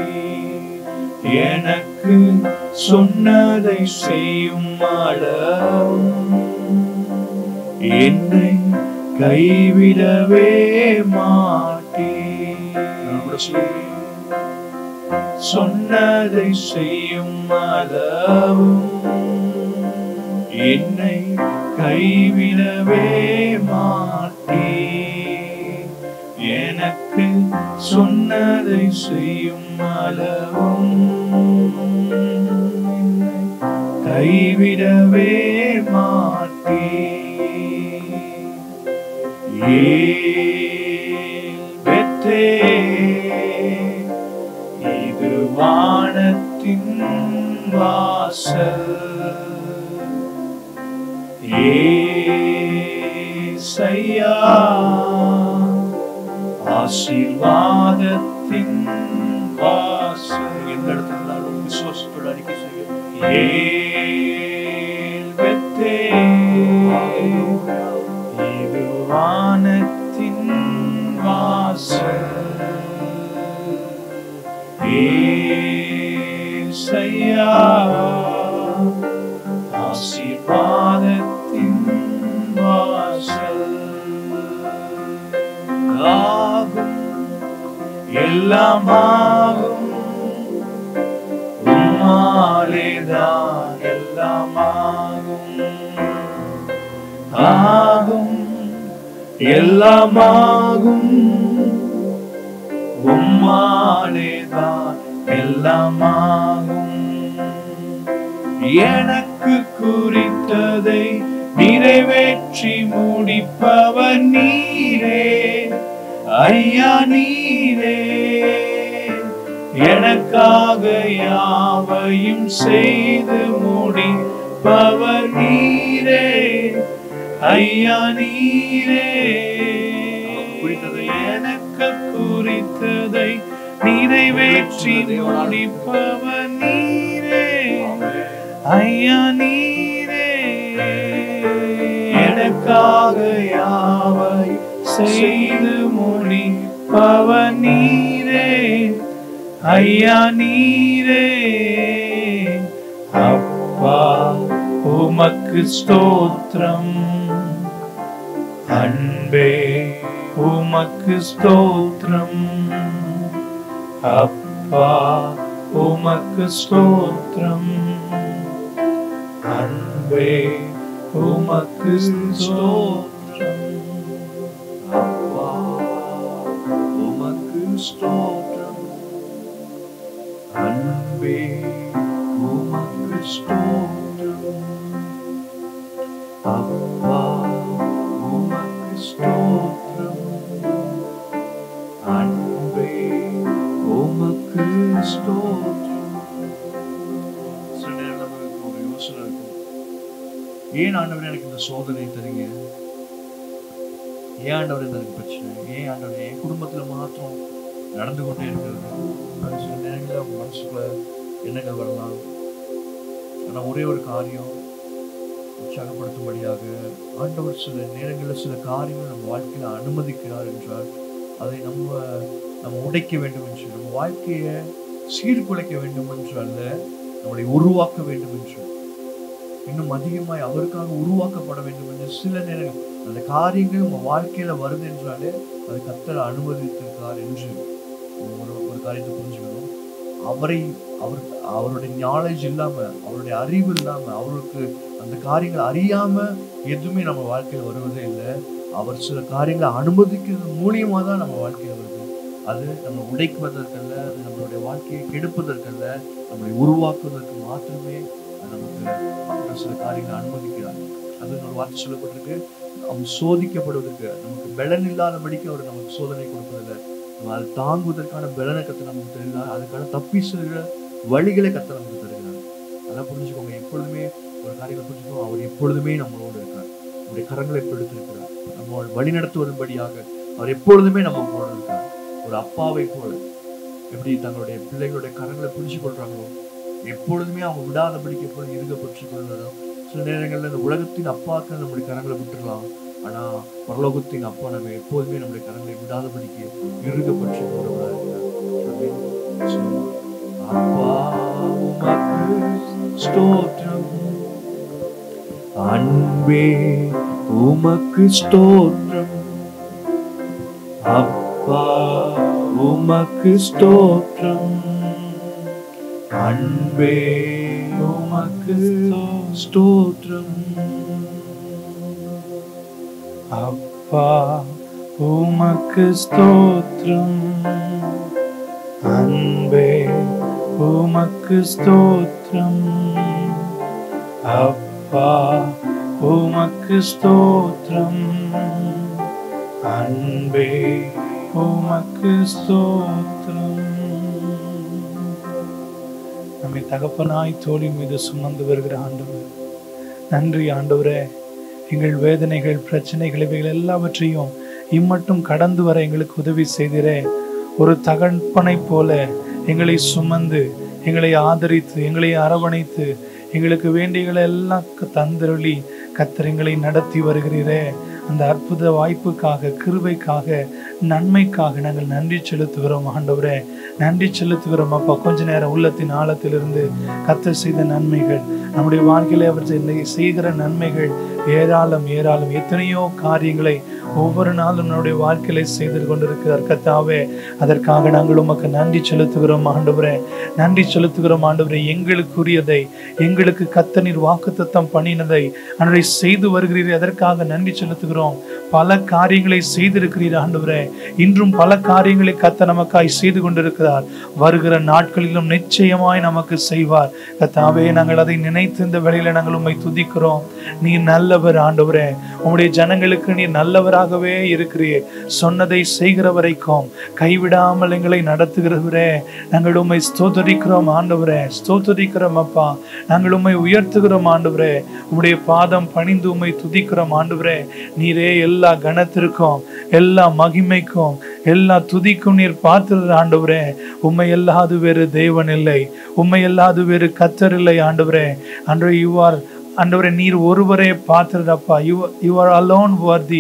எனக்கு சொன்னதை செய்யும் அளவும் என்னை கைவிடவே மாட்டீ. சொன்னதை செய்யும் அளவும் என்னை கைவிடவே மாட்டீ. எனக்கு சொன்னதை செய்யும் அளவும் என்னை கைவிடவே மாட்டீ. பெத்தே இது வானத்தின் வாசல். ஏசையா ஆசீர்வாதத்தின் வாசல். எந்த இடத்துலனாலும் விசுவாசத்தோடு அறிக்கை செய்ய. பெத்தே இது வானத்தின் வாசல். ஏசையா ஆசீர்வாதத்தின் வாசல். ஆகும் எல்லாமாகும் உம்மாலேதான் எல்லாமாகும். ஆகும் எல்லாமாகும் உம்மாலேதான் எல்லாமாகும். எனக்கு குறித்ததை நிறைவேற்றி முடிப்பவர் நீரே ஐயா நீரே. எனக்காக யாவையும் செய்து முடிப்பவர் நீரே ஐயா நீரே. எனக்கு குறித்ததை நிறைவேற்றி முடிப்பவர் நீரே ஐயா நீரே. எனக்காக யாவை செய்து முடிப்பவர் நீரே ஐயா நீரே. அப்பா உமக்கு ஸ்தோத்திரம், அன்பே உமக்கு ஸ்தோத்திரம். அப்பா உமக்கு ஸ்தோத்திரம், அன்பே உமக்கு ஸ்தோத்திரம். அப்பா உமக்கு ஸ்தோத்திரம், அன்பே உமக்கு ஸ்தோத்திரம். அப்பா உமக்கு ஸ்தோத்திரம், அன்பே உமக்கு ஸ்தோத்திரம். சில நேரம் நமக்கு ஒரு யோசனை இருக்கும், ஏன் ஆண்டவரே எனக்கு இந்த சோதனை தரீங்க, ஏன் ஆண்டவரே எனக்கு பிரச்சனை, ஏன் ஆண்டவரே என் குடும்பத்துல மாற்றம் நடந்து கொண்டே இருக்கிறது. அது சில நேரங்களில் அவங்க மனசுக்குள்ள எண்ணங்கள் வரலாம். ஆனால் ஒரே ஒரு காரியம், உற்சாகப்படுத்தும்படியாக ஆண்டவர் சில நேரங்களில் சில காரியங்கள் நம்ம வாழ்க்கையில் அனுமதிக்கிறார் என்றால் அதை நம்ம உடைக்க வேண்டும் என்று, நம்ம வாழ்க்கையை சீர்குலைக்க வேண்டும் என்று அல்ல, நம்மளை உருவாக்க வேண்டும் என்று, இன்னும் அதிகமாய் அவருக்காக உருவாக்கப்பட வேண்டும் என்று சில நேரங்கள் அந்த காரியங்கள் நம்ம வாழ்க்கையில வருது என்றாலே அது கர்த்தர் அனுமதித்திருக்கார் என்று ஒரு காரியத்தை புரிஞ்சுக்கணும். அவருடைய நாலேஜ் இல்லாம, அவருடைய அறிவு இல்லாம, அவருக்கு அந்த காரியங்களை அறியாம எதுவுமே நம்ம வாழ்க்கையில வருவதே இல்லை. அவர் சில காரியங்களை அனுமதிக்கிறது மூலியமா தான் நம்ம வாழ்க்கையில வருது. அது நம்ம உடைக்குவதற்கல்ல, அது நம்மளுடைய வாழ்க்கையை கெடுப்பதற்கல்ல, நம்மளை உருவாக்குவதற்கு மாத்திரமே நமக்கு சில காரியங்களை அனுமதிக்கிறார். அது ஒரு வார்த்தை சொல்லப்பட்டிருக்கு, அவன் சோதிக்கப்படுவதற்கு, நமக்கு பலன் இல்லாதபடிக்கு அவர் நமக்கு சோதனை கொடுப்பதில்லை, நம்ம அதை தாங்குவதற்கான பலனை கத்த நமக்கு தருகிறார், அதுக்கான தப்பி செல்கிற வழிகளை கத்த நமக்கு தருகிறார். அதான் புரிஞ்சுக்கோங்க, எப்பொழுதுமே ஒரு காரியங்களை புரிஞ்சுக்கோங்க, அவர் எப்பொழுதுமே நம்மளோடு இருக்கார். நம்முடைய கரங்களை எடுத்திருக்கிறார், நம்ம வழி நடத்துவதன்படியாக அவர் எப்பொழுதுமே நம்ம கூட இருக்கார். ஒரு அப்பாவை போல எப்படி தங்களுடைய பிள்ளைகளுடைய கரங்களை புரிஞ்சு கொள்றாங்களோ, எப்பொழுதுமே அவங்க விடாதபடிக்கு எப்பொழுது இருக்கப்பட்டு கொள்வதோ. சில நேரங்களில் இந்த உலகத்தின் அப்பாக்கள் நம்முடைய கரங்களை விட்டுடலாம், ஆனா பரலோகத்தின் அப்பா நம்ம எப்போதுமே நம்முடைய கரங்களை விடாதபடிக்கு இருக்கப்பட்டு கொள்வதாக இருக்கிறார். அப்பா உமக்கு ஸ்தோத்திரம், அன்பே உமக்கு ஸ்தோத்திரம். அப்பா உமக்கு ஸ்தோத்திரம், அன்பே உமக்கு ஸ்தோத்திரம். அப்பா உமக்கு ஸ்தோத்திரம், அன்பே உமக்கு ஸ்தோத்திரம். அப்பா உமக்கு ஸ்தோத்திரம், அன்பே உமக்கு ஸ்தோத்திரம். நம்மை தகப்பனாய் தோழி மீது சுமந்து வருகிற ஆண்டவர், நன்றி ஆண்டவரே. எங்கள் வேதனைகள், பிரச்சனைகள், இவைகள் எல்லாவற்றையும் இம்மட்டும் கடந்து வர எங்களுக்கு உதவி செய்திரே. ஒரு தகப்பனை போல எங்களை சுமந்து, எங்களை ஆதரித்து, எங்களை அரவணைத்து, எங்களுக்கு வேண்டியகளை எல்லாம் தந்தருளி கர்த்தர் எங்களை நடத்தி வருகிறீரே. அந்த அற்புத வாய்ப்புக்காக, கிருபைக்காக, நன்மைக்காக நாங்கள் நன்றி செலுத்துகிறோம் ஆண்டவரே. நன்றி செலுத்துகிறோம் அப்பா. கொஞ்ச நேரம் உள்ளத்தின் ஆழத்திலிருந்து கர்த்தர் செய்த நன்மைகள், நம்முடைய வாழ்க்கையில அவர் செய்கிற நன்மைகள் ஏராளம் ஏராளம். எத்தனையோ காரியங்களை ஒவ்வொரு நாளும் நம்முடைய வாழ்க்கையில செய்து கொண்டிருக்கிறார் கர்த்தாவே. அதற்காக நாங்கள் உமக்கு நன்றி செலுத்துகிறோம் ஆண்டவரே. நன்றி செலுத்துகிறோம் ஆண்டவரே. எங்களுக்குரியதை, எங்களுக்கு கர்த்தர் நீர் வாக்குத்தத்தம் பண்ணினதை அன்றை செய்து வருகிறீர்கள், அதற்காக நன்றி செலுத்துகிறோம். பல காரியங்களை செய்திருக்கிறீர் ஆண்டவரே. இன்றும் பல காரியங்களை கர்த்தர் நமக்காய் செய்து கொண்டிருக்கிறார். வருகிற நாட்களிலும் நிச்சயமாய் நமக்கு செய்வார் கர்த்தாவே. நாங்கள் அதை நினைத்து இந்த வேளையில நாங்கள் உம்மை துதிக்கிறோம். நீர் நல்லவர் ஆண்டவரே. உம்முடைய ஜனங்களுக்கு நீர் நல்லவராகவே இருக்கிறீர். சொன்னதை செய்கிற வரைக்கும் கைவிடாமல் எங்களை நடத்துகிறவரே. நாங்கள் உம்மை ஸ்தோத்தரிக்கிறோம் ஆண்டவரே. ஸ்தோத்தரிக்கிறோம் அப்பா. நாங்கள் உம்மை உயர்த்துகிறோம் ஆண்டவரே. உம்முடைய பாதம் பணிந்து உம்மை துதிக்கிறோம் ஆண்டவரே. நீரே எல்லா கனத்திற்கும், எல்லா மகிமைக்கும், எல்லா துதிக்கும் நீர் பார்த்திருக்கிற ஆண்டவரே. உம்மை அல்லாது வேறு தேவன் இல்லை, உம்மை அல்லாது வேறு கர்த்தர் இல்லை ஆண்டவரே. ஆண்டவரே, ஆண்டவரே நீர் ஒருவரே பார்த்திருப்பா. You are alone worthy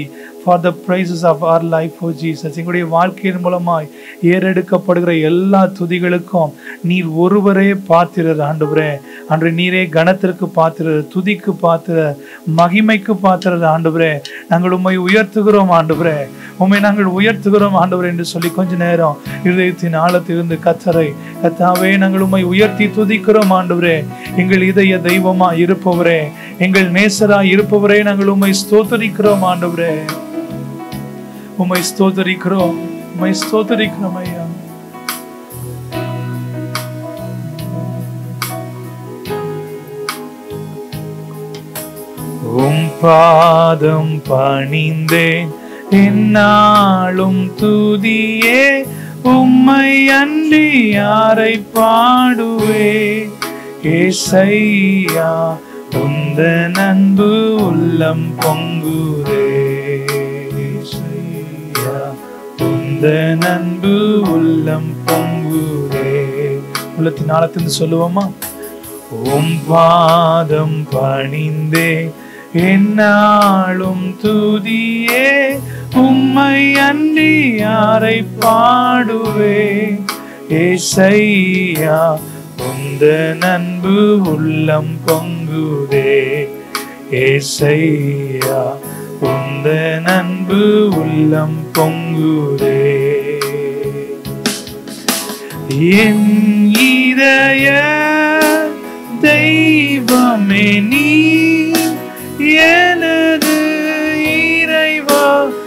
for the praises of our life, oh Jesus. எங்களுடைய வாழ்க்கையின் மூலமாய் ஏறெடுக்கப்படுகிற எல்லா துதிகளுக்கும் நீர் ஒருவரே பாத்திரர் ஆண்டவரே. அன்று நீரே கணத்திற்கு பாத்திரர், துதிக்கு பாத்திரர், மகிமைக்கு பாத்திரர் ஆண்டவரே. நாங்கள் உம்மை உயர்த்துகிறோம் ஆண்டவரே, உம்மை நாங்கள் உயர்த்துகிறோம் ஆண்டவரே என்று சொல்லி கொஞ்ச நேரம் இதயத்தின் ஆழத்திலிருந்து கத்தாவே நாங்கள் உம்மை உயர்த்தி துதிக்கிறோம் ஆண்டவரே. எங்கள் இதய தெய்வமா இருப்பவரே, எங்கள் நேசரா இருப்பவரே, நாங்கள் உம்மை ஸ்தோத்தரிக்கிறோம் ஆண்டவரே. உம்மை ஸ்தோத்தரிக்கிறோம், உம்மை ஸ்தோத்தரிக்கிறோம் ஐயா. உம் பாதம் பணிந்தேன் என்னாலும் துதியே, உம்மை அன்றி யாரை பாடுவே. ஏசையா உந்தன் அன்பு உள்ளம் பொங்குதே, ஏசையா உந்தன் அன்பு உள்ளம் பொங்குதே. உள்ளத்தின் ஆழத்திலிருந்து சொல்லுவோமா? உம் பாதம் பணிந்தே என்னாலும் துதியே, உம்மை அன்றி யாரை பாடுவே. ஏசையா உந்தன் அன்பு உள்ளம் பொங்குதே, ஏசையா உந்தன் அன்பு உள்ளம் பொங்குதே. என் இதய தெய்வமே நீ எனது இறைவா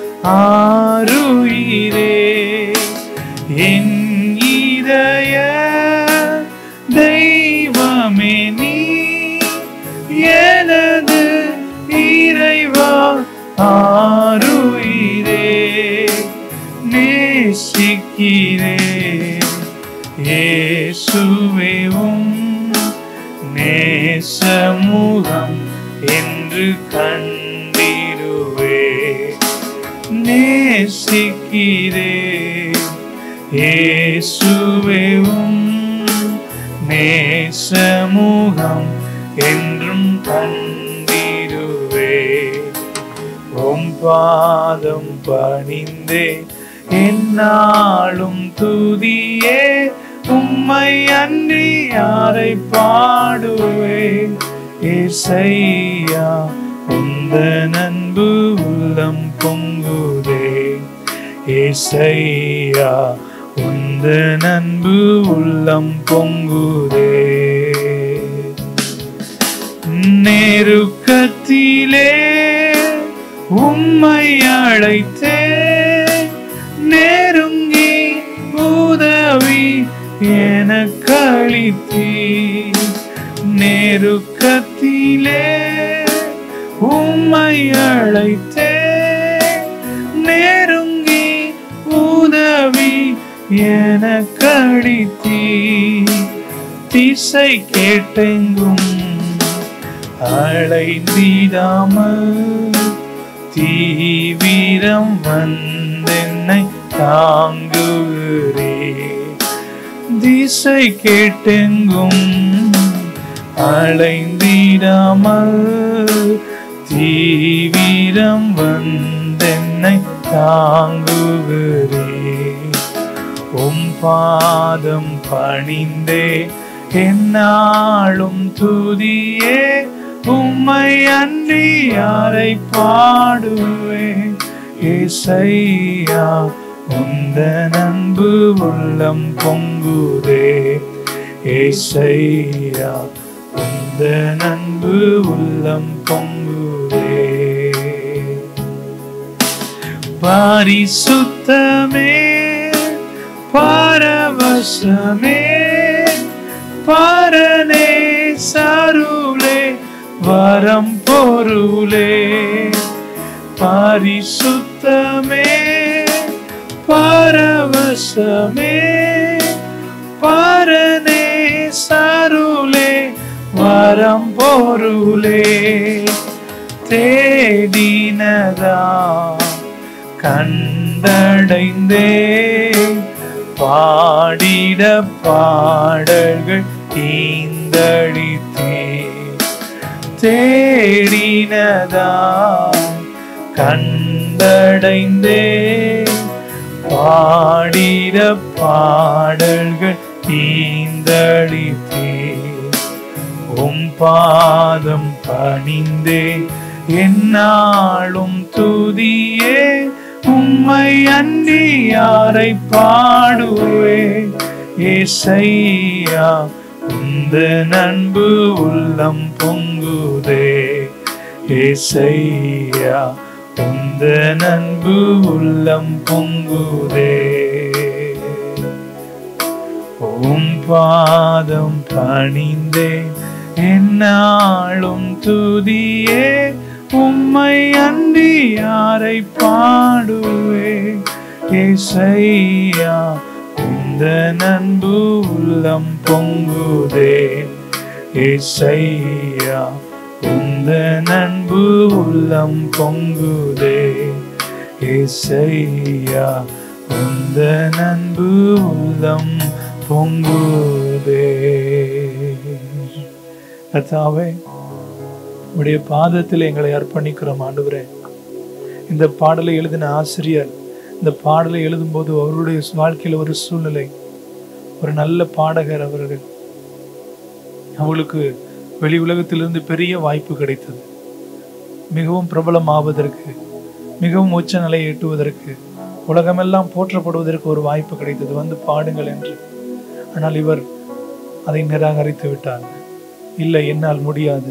ஆருயிரே. என் இதய தெய்வமே நீ எனது இறைவா ஆருயிரே. நேசிக்கிறேன் இயேசுவே உம் நேசமுகம் என்று கண்டிடுவே. நேசிக்கிறேன் இயேசுவே உம் நேசமுகம் என்றும் கண்டிடுவே. உம் பாதம் பணிந்தே என்னாலும் துதியே, உம்மை அன்றி யாரை பாடுவே. ஏசையா உந்தன் அன்பு உள்ளம் பொங்குதே, ஏசையா உந்தன் அன்பு உள்ளம் பொங்குதே. நெருக்கத்திலே உம்மை அழைத்தே, நெருங்கி உதவி எனக்கு அளித்தீர். நெருக்கத்திலே உம்மை அழைத்தே, நெருங்கி உதவி எனக்கு அளித்தீர். திசை கேட்டெங்கும் அலைந்திடாமல் தீவிரம் வந்தென்னை தாங்குகிறே. திசை கேட்டெங்கும் அலைந்திடாமல் தீவிரம் வந்தென்னை தாங்குகிறே. உம் பாதம் பணிந்தே என்னாலும் துதியே, உம்மை அன்றி யாரை பாடுவே. ஏசையா உந்தன் அன்பு உள்ளம் பொங்குதே, ஏசையா உந்தன் அன்பு உள்ளம் பொங்குதே. பரிசுத்தமே பரவசமே பரனே சருளே வரம் பொருளே. பரிசுத்தமே பரவசமே பரனே சருளே வரம் பொருளே. தேடினதா கண்டடைந்தே, பாடிட பாடல்கள் தீந்தளித்தே. தேடினதா கண்ட வந்தடைந்தே பாடிட பாடல்கள் நீந்தளித்தே பாதம் பணிந்தே என்னாலும் துதியே உம்மை அன்றி யாரை பாடுவே ஏசையா உந்த அன்பு உள்ளம் பொங்குதே ஏசையா உந்த அன்பு உள்ளம் பொங்குதே பாதம் பணிந்தே என்னாலும் துதியே உம்மை அன்றி யாரை பாடுவே ஏசையா உந்த அன்பு உள்ளம் பொங்குதே ஏசையா உந்த அன்பு உள்ளம் பொங்குதே ஏசையா உந்த அன்பு உள்ளம் பொங்குதே. கர்த்தாவே உம்முடைய பாதத்தில் எங்களை அர்ப்பணிக்கிறோம் ஆண்டவரே. இந்த பாடலை எழுதின ஆசிரியர் இந்த பாடலை எழுதும்போது அவருடைய வாழ்க்கையில் ஒரு சூழ்நிலை, ஒரு நல்ல பாடகர் அவர்கள், அவங்களுக்கு வெளி உலகத்திலிருந்து பெரிய வாய்ப்பு கிடைத்தது. மிகவும் பிரபலம் ஆவதற்கு, மிகவும் உச்ச நிலையை எட்டுவதற்கு, உலகமெல்லாம் போற்றப்படுவதற்கு ஒரு வாய்ப்பு கிடைத்தது, வந்து பாடுங்கள் என்று. ஆனால் இவர் அதை நிராகரித்து விட்டார். இல்லை, என்னால் முடியாது,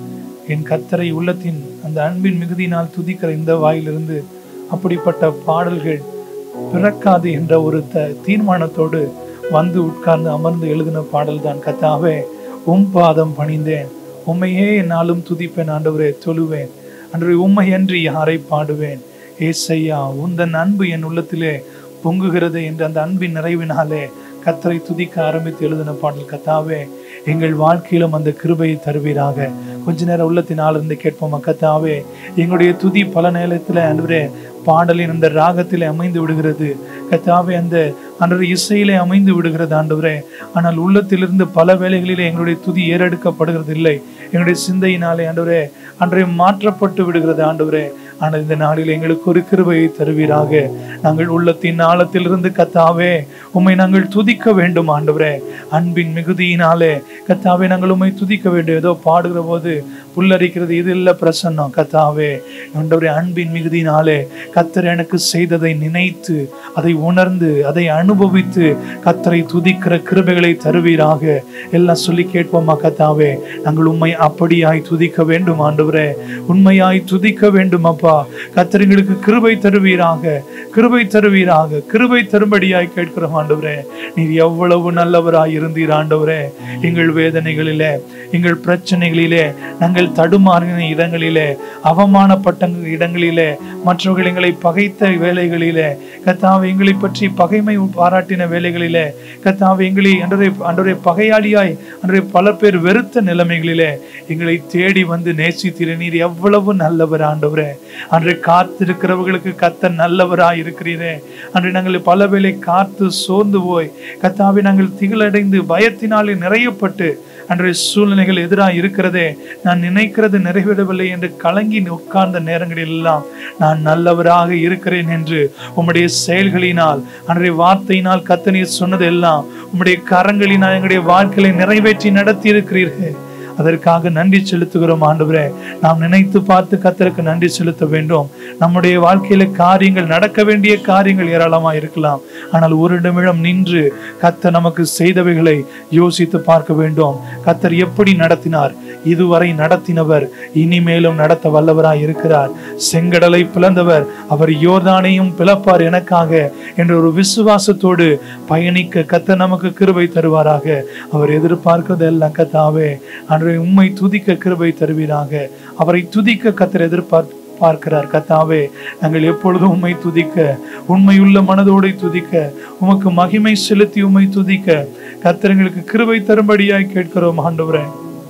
என் கர்த்தரை உள்ளத்தின் அந்த அன்பின் மிகுதியினால் துதிக்கிற இந்த வாயிலிருந்து அப்படிப்பட்ட பாடல்கள் பிறக்காது என்ற ஒரு தீர்மானத்தோடு வந்து உட்கார்ந்து அமர்ந்து எழுதின பாடல் தான் கர்த்தாவே உம் பாதம் பணிந்தேன், உம்மையே என்னாலும் துதிப்பேன் ஆண்டவரே, தொழுவேன் அன்று உம்மை அன்றி யாரை பாடுவேன் ஏசையா உந்தன் அன்பு என் உள்ளத்திலே பொங்குகிறது என்று அந்த அன்பின் நிறைவினாலே கர்த்தரை துதிக்க ஆரம்பித்து எழுதின பாடல். கர்த்தாவே எங்கள் வாழ்க்கையிலும் அந்த கிருபையை தருவீராக. கொஞ்ச நேரம் உள்ளத்தின் ஆளிருந்து கேட்போம். கர்த்தாவே எங்களுடைய துதி பல நேரத்தில் ஆண்டவரே பாடலின் அந்த ராகத்திலே அமைந்து விடுகிறது கர்த்தாவே, அந்த அன்றைய இசையிலே அமைந்து விடுகிறது ஆண்டவரே. ஆனால் உள்ளத்திலிருந்து பல வேளைகளிலே எங்களுடைய துதி ஏறெடுக்கப்படுகிறது இல்லை, எங்களுடைய சிந்தையினாலே ஆண்டவரே அன்றைய மாற்றப்பட்டு விடுகிறது ஆண்டவரே. ஆனால் இந்த நாளில் எங்களுக்கு ஒரு கிருபையை தருவீராக. நாங்கள் உள்ளத்தின் ஆழத்திலிருந்து கர்த்தாவே உம்மை நாங்கள் துதிக்க வேண்டும் ஆண்டவரே. அன்பின் மிகுதியினாலே கர்த்தாவே நாங்கள் உம்மை துதிக்க வேண்டும். ஏதோ பாடுகிற போது புல்லரிக்கிறது இது இல்லை பிரசன்னம் கர்த்தாவே. ஆண்டவரே அன்பின் மிகுதியினாலே கர்த்தர் எனக்கு செய்ததை நினைத்து அதை உணர்ந்து அதை அனுபவித்து கர்த்தரை துதிக்கிற கிருபைகளை தருவீராக. எல்லாம் சொல்லி கேட்போமா கர்த்தாவே. நாங்கள் உம்மை அப்படியாய் துதிக்க வேண்டும் ஆண்டவரே, உண்மையாய் துதிக்க வேண்டும் அப்பா. கர்த்தர் எங்களுக்கு கிருபை தருவீராக, கிருபை தருவீராக, கிருபை தரும்படியாய் கேட்கிறோம் ஆண்டவரே. நீர் எவ்வளவு நல்லவராய் இருந்தீர் ஆண்டவரே. எங்கள் வேதனைகளிலே, எங்கள் பிரச்சனைகளிலே, நாங்கள் தடுமாறின இடங்களிலே, அவமானப்பட்ட இடங்களிலே, மற்றவர்கள் எங்களை பகைத்த வேலைகளிலே, கர்த்தாவே எங்களை பற்றி பகைமை பாராட்டின வேலைகளிலே, கர்த்தாவே எங்களை அன்றைய பகையாளியாய் அன்றைய பல பேர் வெறுத்த நிலைமைகளிலே எங்களை தேடி வந்து நேசித்தீர். நீர் எவ்வளவு நல்லவர் ஆண்டவரே. அன்றைய காத்திருக்கிறவர்களுக்கு கர்த்தர் நல்லவராய் இருக்கிறீரே. அன்றைய நாங்கள் பல வேளை காத்து சோர்ந்து போய் கர்த்தாவே நாங்கள் திகிலடைந்து பயத்தினாலே நிறையப்பட்டு அன்றைய சூழ்நிலைகள் எதிராக இருக்கிறதே, நான் நினைக்கிறது நிறைவேறவில்லை என்று கலங்கி உட்கார்ந்த நேரங்களில் எல்லாம் நான் நல்லவராக இருக்கிறேன் என்று உம்முடைய செயல்களினால் அன்றைய வார்த்தையினால் கர்த்தர் நீர் சொன்னது எல்லாம் உம்முடைய கரங்களினால் எங்களுடைய வாழ்க்கையை நிறைவேற்றி நடத்தி இருக்கிறீர்கள். அதற்காக நன்றி செலுத்துகிறோம் ஆண்டவரே. நாம் நினைத்து பார்த்து கர்த்தருக்கு நன்றி செலுத்த வேண்டும். நம்முடைய வாழ்க்கையில காரியங்கள் நடக்க வேண்டிய காரியங்கள் ஏராளமா இருக்கலாம். ஆனால் ஒரு நிமிடம் நின்று கர்த்தர் நமக்கு செய்தவைகளை யோசித்து பார்க்க வேண்டும். கர்த்தர் எப்படி நடத்தினார், இதுவரை நடத்தினவர் இனிமேலும் நடத்த வல்லவராய் இருக்கிறார். செங்கடலை பிளந்தவர் அவர் யோர்தானையும் பிளப்பார் எனக்காக என்ற ஒரு விசுவாசத்தோடு பயணிக்க கர்த்தர் நமக்கு கிருபை தருவாராக. அவர் எதிர்பார்க்கிறது எல்லாம் கர்த்தாவே உம்மை துதிக்க கிருபை தருவீராக. அவரை துதிக்க கர்த்தர் எதிர்பார்க்கிறார் கர்த்தாவே. நாங்கள் எப்பொழுதும் உம்மை துதிக்க, உண்மையுள்ள மனதோடு துதிக்க, உமக்கு மகிமை செலுத்தி உம்மை துதிக்க கர்த்தர் எங்களுக்கு கிருபை தரும்படியாய் கேட்கிறோம் ஆண்டவரே.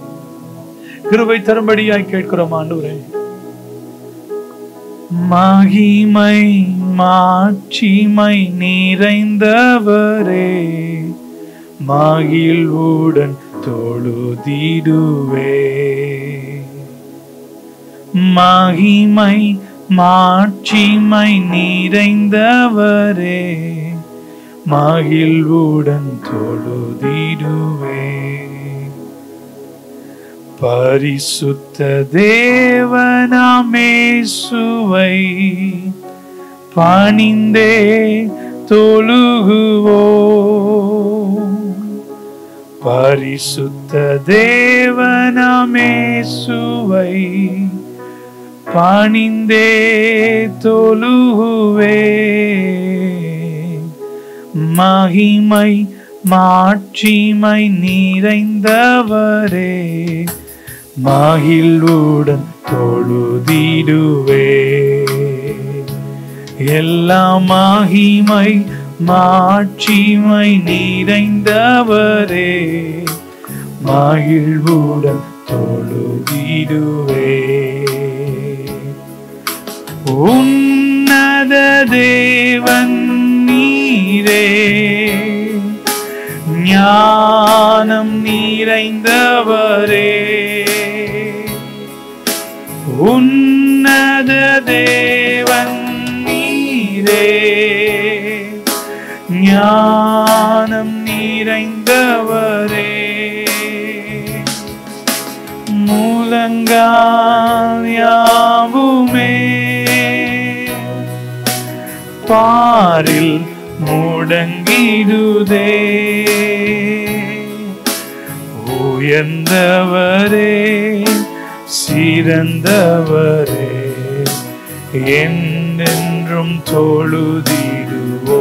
கிருபை தரும்படியாய் கேட்கிறோம் ஆண்டவரே. மகிமை மாட்சிமை நிறைந்தவரே, மகிழ்வுடன் தொழுதிடுவே. மகிமை மாட்சிமை நிறைந்தவரே, மகிழ்வுடன் தொழுதிடுவே. பரிசுத்த தேவனாம் இயேசுவை பணிந்தே தொழுகுவோம். பரிசுத்த தேவனாம் இயேசுவை பணிந்தே தொழுகுவே. மகிமை மாட்சிமை நிறைந்தவரே, மகிழ்வுடன் தொழுதிடுவே. எல்லா மகிமை மாட்சிமை நிறைந்தவரே, மகிழ்வுடன் தொழுதிடுவே. உன்னத தேவன் நீரே, ஞானம் நிறைந்தவரே. உன்னத தேவன் நீரே, ஞானம் நிறைந்தவரே. மூலங்கால் யாவுமே பாரில் முடங்கிடுதே. உயர்ந்தவரே, சிறந்தவரே, என்றென்றும் தொழுதிடுவோ.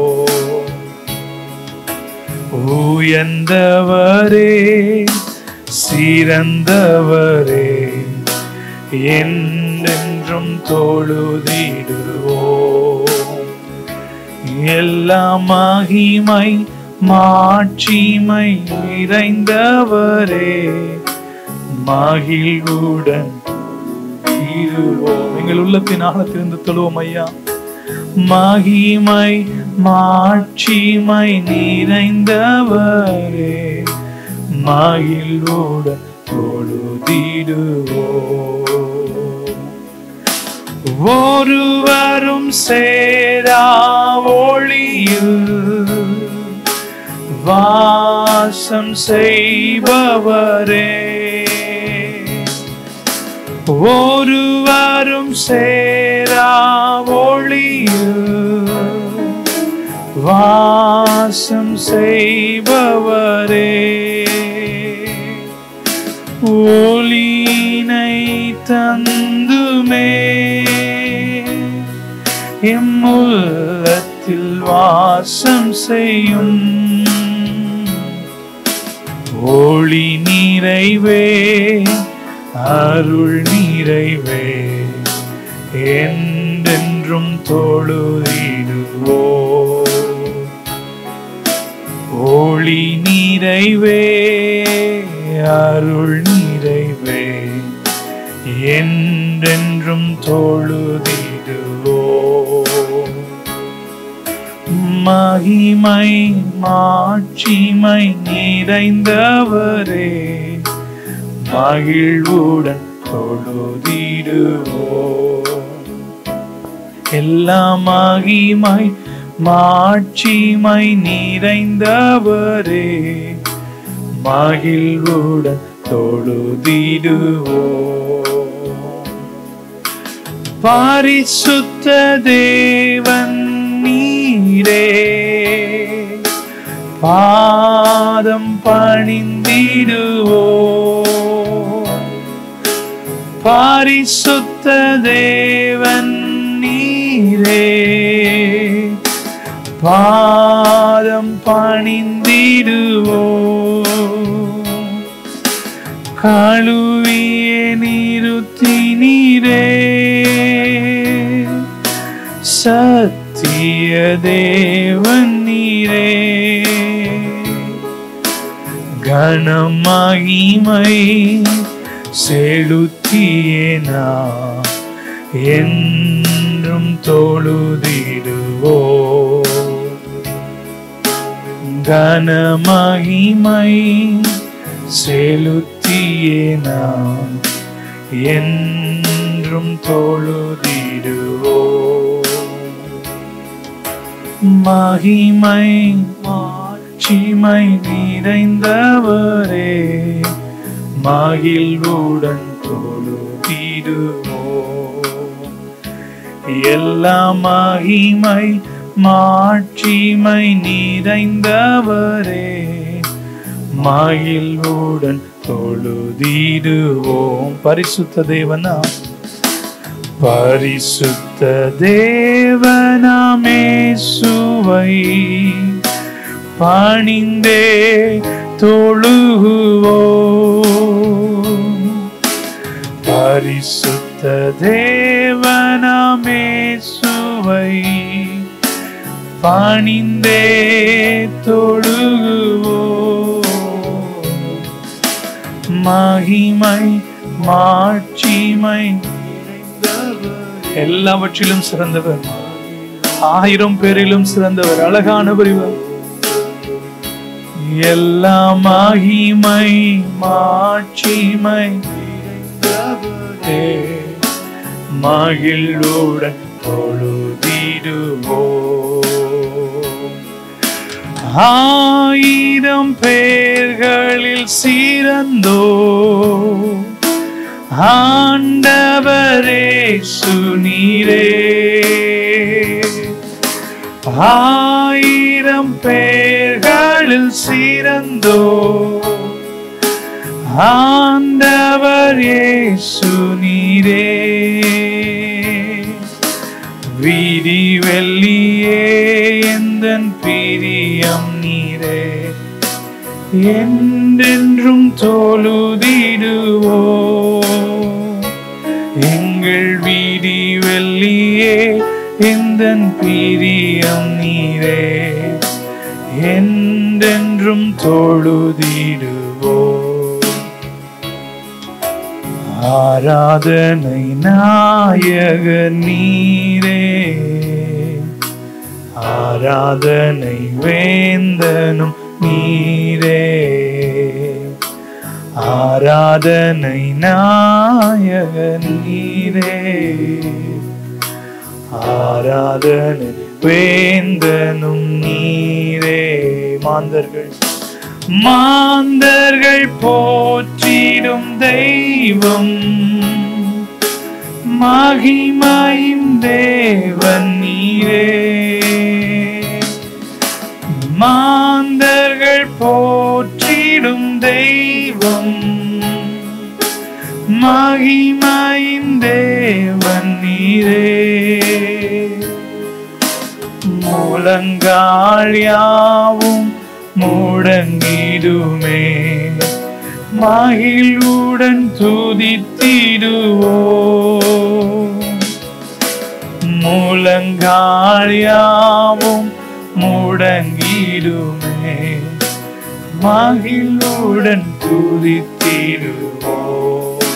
உயர்ந்தவரே, சிறந்தவரே, என்றென்றும் தொழுதிடுவோ. எல்லா மகிமை மாட்சிமை நிறைந்தவரே, மகிழ்வுடன் இருவோம். எங்கள் உள்ளத்தின் ஆழத்திலிருந்து தொழுவோம் ஐயா. மகிமை மாட்சிமை நிறைந்தவரே, மகிழ்வுடன் தொழுதிடுவோம். ஒருவரும் சேரா ஒளியில் வாசம் செய்பவரே, ஒருவரும் சேரா ஒளியில் வாசம் செய்பவரே. ஒளியினை தந்துமே எம்முள்ளத்தில் வாசம் செய்யும். ஒளி நிறைவே, அருள் நிறைவே, என்றென்றும் தொழுதிடுவோ. ஒளி நிறைவே, அருள் நிறைவே, என்றென்றும் தொழுதிடுவோ. மகிமை மாட்சிமை நிறைந்தவரே, மகிழ்வுடன் தொழுதிடுவோ. எல்லா மகிமை மாட்சிமை நிறைந்தவரே, மகிழ்வுடன் தொழுதிடுவோ. பரிசுத்த தேவன் நீரே, பாதம் பணிந்திடுவோ. பரிசுத்த தேவன் நீரே, பாதம் பணிந்திடுவோ. கழுவிய நிறுத்தினீரே, சத்திய தேவன் நீரே. கனமகிமை செலுத்தியேனா என்றும் தொழுதிடுவோ. கனமகிமை செலுத்தியேனா என்றும் என்றென்றும் தொழுதிடுவோம். மகிமை மாட்சிமை நிறைந்தவரே, மகிழ்வுடன் தொழுதிடுவோம். எல்லா மகிமை மாட்சிமை நிறைந்தவரே, மகிழ்வுடன் தொழுதிடுவோம். பரிசுத்த தேவனா, பரிசுத்த தேவனாமே சுவை பணிந்தே தொழுகுவோம். பரிசுத்த தேவனாமே சுவை பணிந்தே தொழுகுவோம். மகிமை மாட்சிமை எல்லாவற்றிலும் சிறந்தவர், 1000 பேரிலும் சிறந்தவர், அழகானவர் இவர். எல்லா மகிமை மாட்சிமை மகிழ்வுடன் தொழுதிடுவோம். 1000 பேர்களில் சிறந்தோ ஆண்டவரே சுனீரே. 1000 பேர்களில் சிறந்தோ ஆண்டவர் இயேசு நீரே. விடி வெள்ளியே எந்தன் பிரியம் நீரே, என்றென்றும் தொழுதிடுவோம். எங்கள் விடி வெள்ளியே எந்தன் பிரியம் நீரே, என்றென்றும் தொழுதிடுவோம். ஆராதனை நாயக நீரே, ஆராதனை வேந்தனும் நீரே. ஆராதனை நாயக நீரே, ஆராதனை வேந்தனும் நீரே. மாந்தர்கள் போற்றிடும் தெய்வம், மகிமையின் தேவன் நீரே. மாந்தர்கள் போற்றிடும் தெய்வம், மகிமையின் தேவன் நீரே. முழங்கால் யாவும் முடங்கிடுமே, மகிழ்வுடன் துதித்திடுவோம். முழங்கால் யாவும் முடங்கிடுமே, மகிழ்வுடன் துதித்திடுவோம்.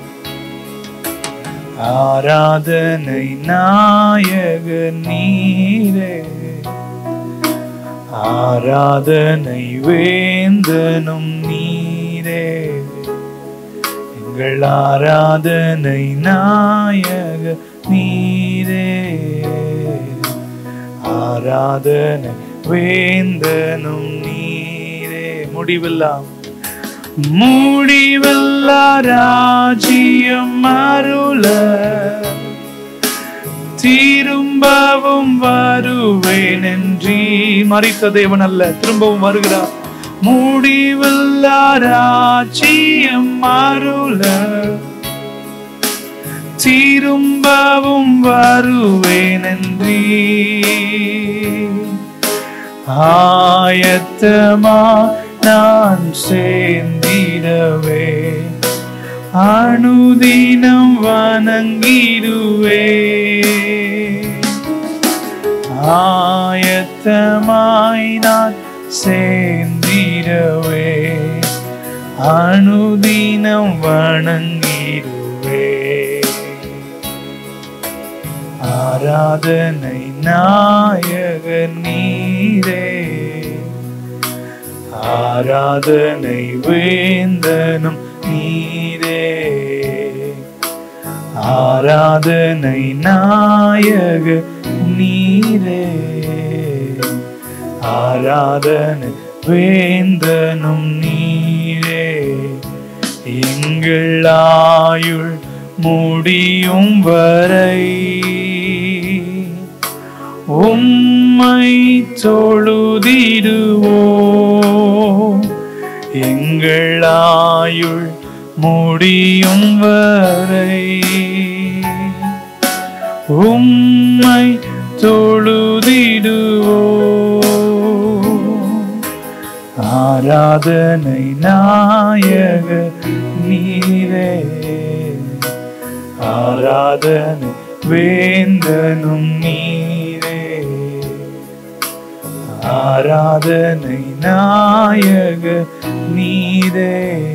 ஆராதனை நாயக நீரே, ஆராதனை வேந்தனும் நீரே. எங்கள் ஆராதனை நாயக நீரே, ஆராதனை வேந்தனும் நீரே. முடிவில்லா ராஜ்யம் அருள திரும்பவும் வருவேன் என்றி. மரித்த தேவன் அல்ல, திரும்பவும் வருகிறார். முடிவில்லா ராஜ்யம் அருள திரும்பவும் வருவேன் என்றி. ஆயத்தமா நான் சேர்ந்திடவே, அனுதினம் வணங்கிடுவே. ஆயத்தமாய் நான் சேர்ந்திடவே, அனுதினம் வணங்கிடுவே. ஆராதனை நாயக நீரே, ஆராதனை வேந்தனும் நீரே. ஆராதனை நாயக நீரே, ஆராதனை வேந்தனும் நீரே. எங்கள் ஆயுள் முடியும் வரை உம்மை தொழுதிடுவோம். எங்கள் ஆயுள் முடியும் வரை உம்மை தொழுதிடுவோம். ஆராதனை நாயக நீரே, ஆராதனை வேந்தனும் நீரே, ஆராதனை நாயக நீரே,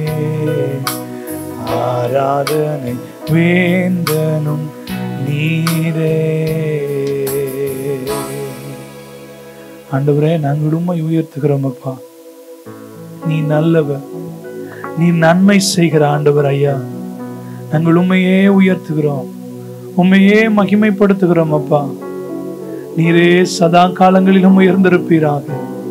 ஆராதனை வேந்தனும் நீரே. ஆண்டவரே, நாங்கள் உம்மை உயர்த்துகிறோம் அப்பா. நீ நல்லவர், நீ நன்மை செய்கிற ஆண்டவர் ஐயா. நாங்கள் உம்மையே உயர்த்துகிறோம், உம்மையே மகிமைப்படுத்துகிறோம் அப்பா. நீரே சதா காலங்களிலும் உயர்ந்திருப்பீராக,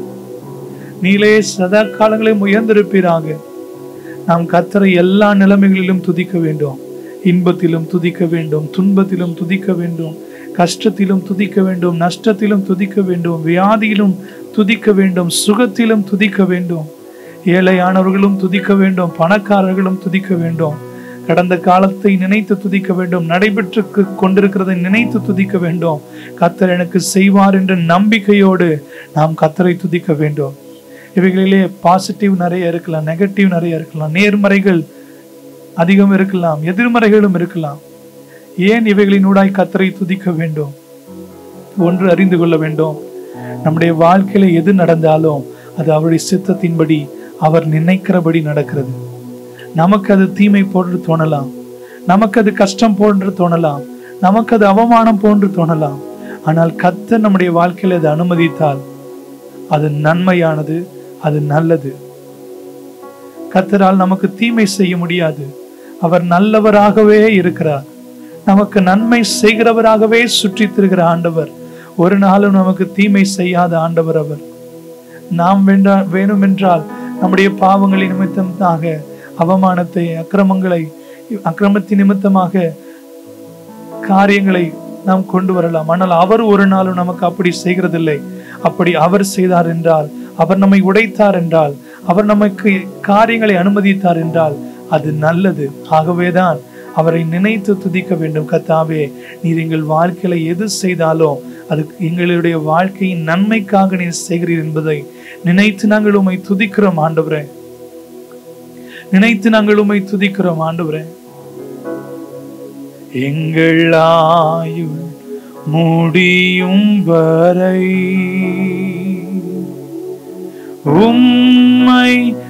நீரே சதா காலங்களிலும் உயர்ந்திருப்பீராக. நாம் கர்த்தரை எல்லா நிலைமைகளிலும் துதிக்க வேண்டும். இன்பத்திலும் துதிக்க வேண்டும், துன்பத்திலும் துதிக்க வேண்டும், கஷ்டத்திலும் துதிக்க வேண்டும், நஷ்டத்திலும் துதிக்க வேண்டும், வியாதியிலும் துதிக்க வேண்டும், சுகத்திலும் துதிக்க வேண்டும். ஏழையானவர்களும் துதிக்க வேண்டும், பணக்காரர்களும் துதிக்க வேண்டும். கடந்த காலத்தை நினைத்து துதிக்க வேண்டும், நடைபெற்று கொண்டிருக்கிறதை நினைத்து துதிக்க வேண்டும். கர்த்தர் எனக்கு செய்வார் என்ற நம்பிக்கையோடு நாம் கர்த்தரை துதிக்க வேண்டும். இவைகளிலே பாசிட்டிவ் நிறைய இருக்கலாம், நெகட்டிவ் நிறைய இருக்கலாம், நேர்மறைகள் அதிகம் இருக்கலாம், எதிர்மறைகளும் இருக்கலாம். ஏன் இவைகளினூடாய் கர்த்தரை துதிக்க வேண்டும்? ஒன்று அறிந்து கொள்ள வேண்டும், நம்முடைய வாழ்க்கையில எது நடந்தாலும் அது அவருடைய சித்தத்தின்படி, அவர் நினைக்கிறபடி நடக்கிறது. நமக்கு அது தீமை போன்று தோணலாம், நமக்கு அது கஷ்டம் போன்று தோணலாம், நமக்கு அது அவமானம் போன்று தோணலாம். ஆனால் கர்த்தர் நம்முடைய வாழ்க்கையில அதை அனுமதித்தால் அது நன்மையானது, அது நல்லது. கர்த்தரால் நமக்கு தீமை செய்ய முடியாது. அவர் நல்லவராகவே இருக்கிறார், நமக்கு நன்மை செய்கிறவராகவே சுற்றி திரிகிற ஆண்டவர். ஒரு நாளும் நமக்கு தீமை செய்யாத ஆண்டவர் அவர். நாம் வேணுமென்றால் நம்முடைய பாவங்களின் நிமித்தமாக அவமானத்தை, அக்கிரமத்தின் நிமித்தமாக காரியங்களை நாம் கொண்டு வரலாம். ஆனால் அவர் ஒரு நாளும் நமக்கு அப்படி செய்கிறதில்லை. அப்படி அவர் செய்தார் என்றால், அவர் நம்மை உடைத்தார் என்றால், அவர் நமக்கு காரியங்களை அனுமதித்தார் என்றால் அது நல்லது. ஆகவேதான் அவரை நினைத்து துதிக்க வேண்டும். கர்த்தாவே, நீர் எங்கள் வாழ்க்கையில எது செய்தாலும் அது எங்களுடைய வாழ்க்கையின் நன்மைக்காக நீர் செய்கிறீர் என்பதை நினைத்து நாங்கள் உம்மை துதிக்கிறோம் ஆண்டவரே, நினைத்து நாங்கள் உம்மை துதிக்கிறோம் ஆண்டவரே. எங்கள் ஆயுள் முடியும் வரை உம்மை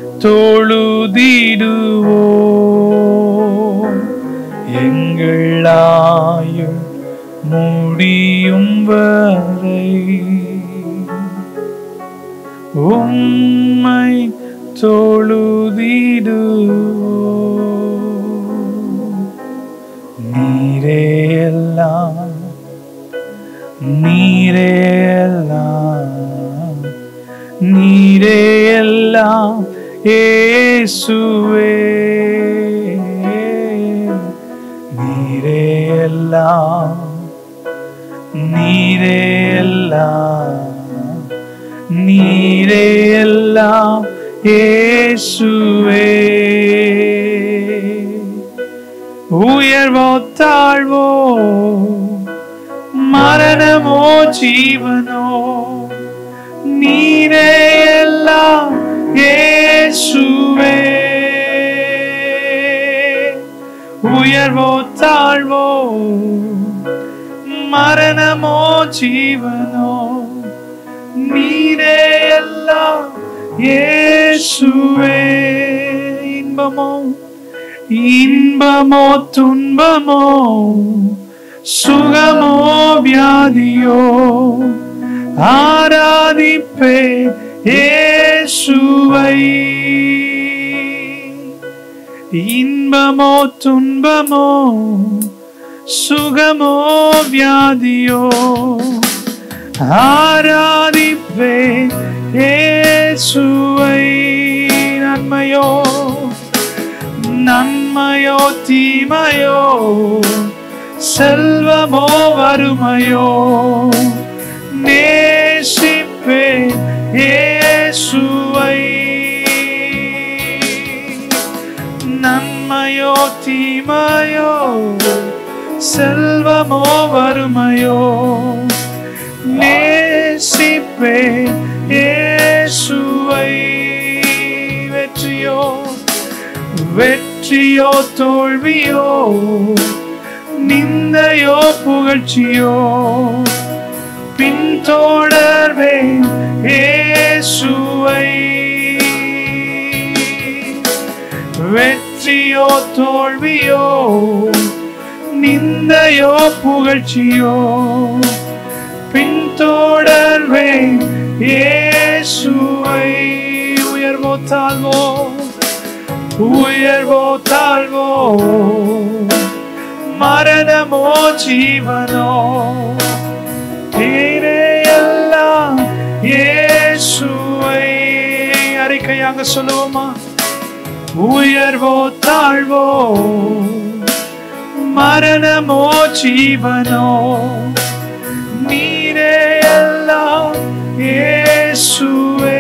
தொழுதிடுவோம். எங்கள் ஆயுள் முடியும் வரை உம்மை தொழுதிடுவோம். நீரே எல்லாம், நீரே எல்லாம், நீரே எல்லாம் இயேசுவே. நீரே எல்லாம், நீரே எல்லாம், நீரே எல்லாம் இயேசுவே. உயர்வோ தாழ்வோ, மரணமோ ஜீவனோ, நீரே எல்லாம் இயேசுவே. உயர்வோ தாழ்வோ, மரணமோ ஜீவனோ, நீரே எல்லாம் இயேசுவே. இன்பமோ துன்பமோ, சுகமோ வியாதியோ, ஆராதிப்பே இயேசுவை. இன்பமோ துன்பமோ, சுகமோ வியாதியோ ஆராதிப்பே இயேசுவை. நன்மையோ நன்மையோ தீமையோ செல்வமோ வறுமையோ நேசிப்பே இயேசுவை. நன்மையோ தீமையோ செல்வமோ வறுமையோ நேசிப்பே இயேசுவை. வெற்றியோ வெற்றியோ தோல்வியோ நிந்தையோ புகழ்ச்சியோ பின்தொடர்வேன் இயேசுவை. வெற்றியோ தோல்வியோ நிந்தையோ புகழ்ச்சியோ பின்தொடர்வேன் இயேசுவை. உயர்வோ தாழ்வோ உயர்வோ தாழ்வோ மரணமோ ஜீவனோ எல்லாம் இயேசுவை. அறிக்கையாக சொல்லுவோமா? உயர்வோ தாழ்வோ மரணமோ ஜீவனோ நீரே எல்லாம் இயேசுவே.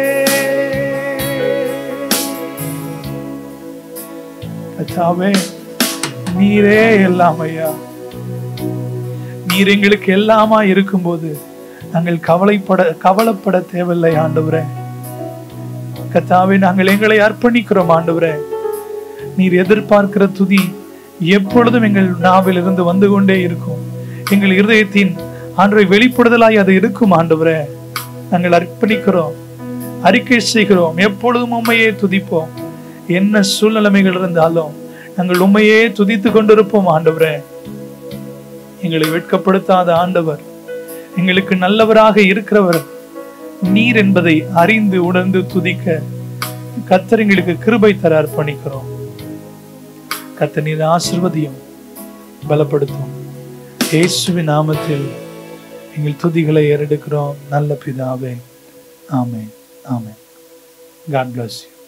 கர்த்தாவே, நீரே எல்லாம் ஐயா. நீர் எங்களுக்கு எல்லாமா இருக்கும்போது நாங்கள் கவலைப்பட தேவையில்லை ஆண்டவரே. கர்த்தாவே, நாங்கள் எங்களை அர்ப்பணிக்கிறோம் ஆண்டவரே. நீர் எதிர்பார்க்கிற துதி எப்பொழுதும் எங்கள் நாவில் இருந்து வந்து கொண்டே இருக்கும். எங்கள் இருதயத்தின் ஆண்டவரை வெளிப்படுதலாய் அது இருக்கும் ஆண்டவரே. நாங்கள் அர்ப்பணிக்கிறோம், அறிக்கை செய்கிறோம், எப்பொழுதும் உண்மையே துதிப்போம். என்ன சூழ்நிலைமைகள் இருந்தாலும் நாங்கள் உண்மையே துதித்து கொண்டிருப்போம் ஆண்டவரே. எங்களை வெட்கப்படுத்தாத ஆண்டவர், எங்களுக்கு நல்லவராக இருக்கிறவர் நீர் என்பதை அறிந்து உணர்ந்து துதிக்க கர்த்தர் எங்களுக்கு கிருபை தர அர்ப்பணிக்கிறோம். கர்த்தர் நீர் ஆசீர்வதியும், பலப்படுத்தும். இயேசுவின் நாமத்தில் எங்கள் துதிகளை ஏறெடுக்கிறோம் நல்ல பிதாவே. ஆமென், ஆமென். God bless you.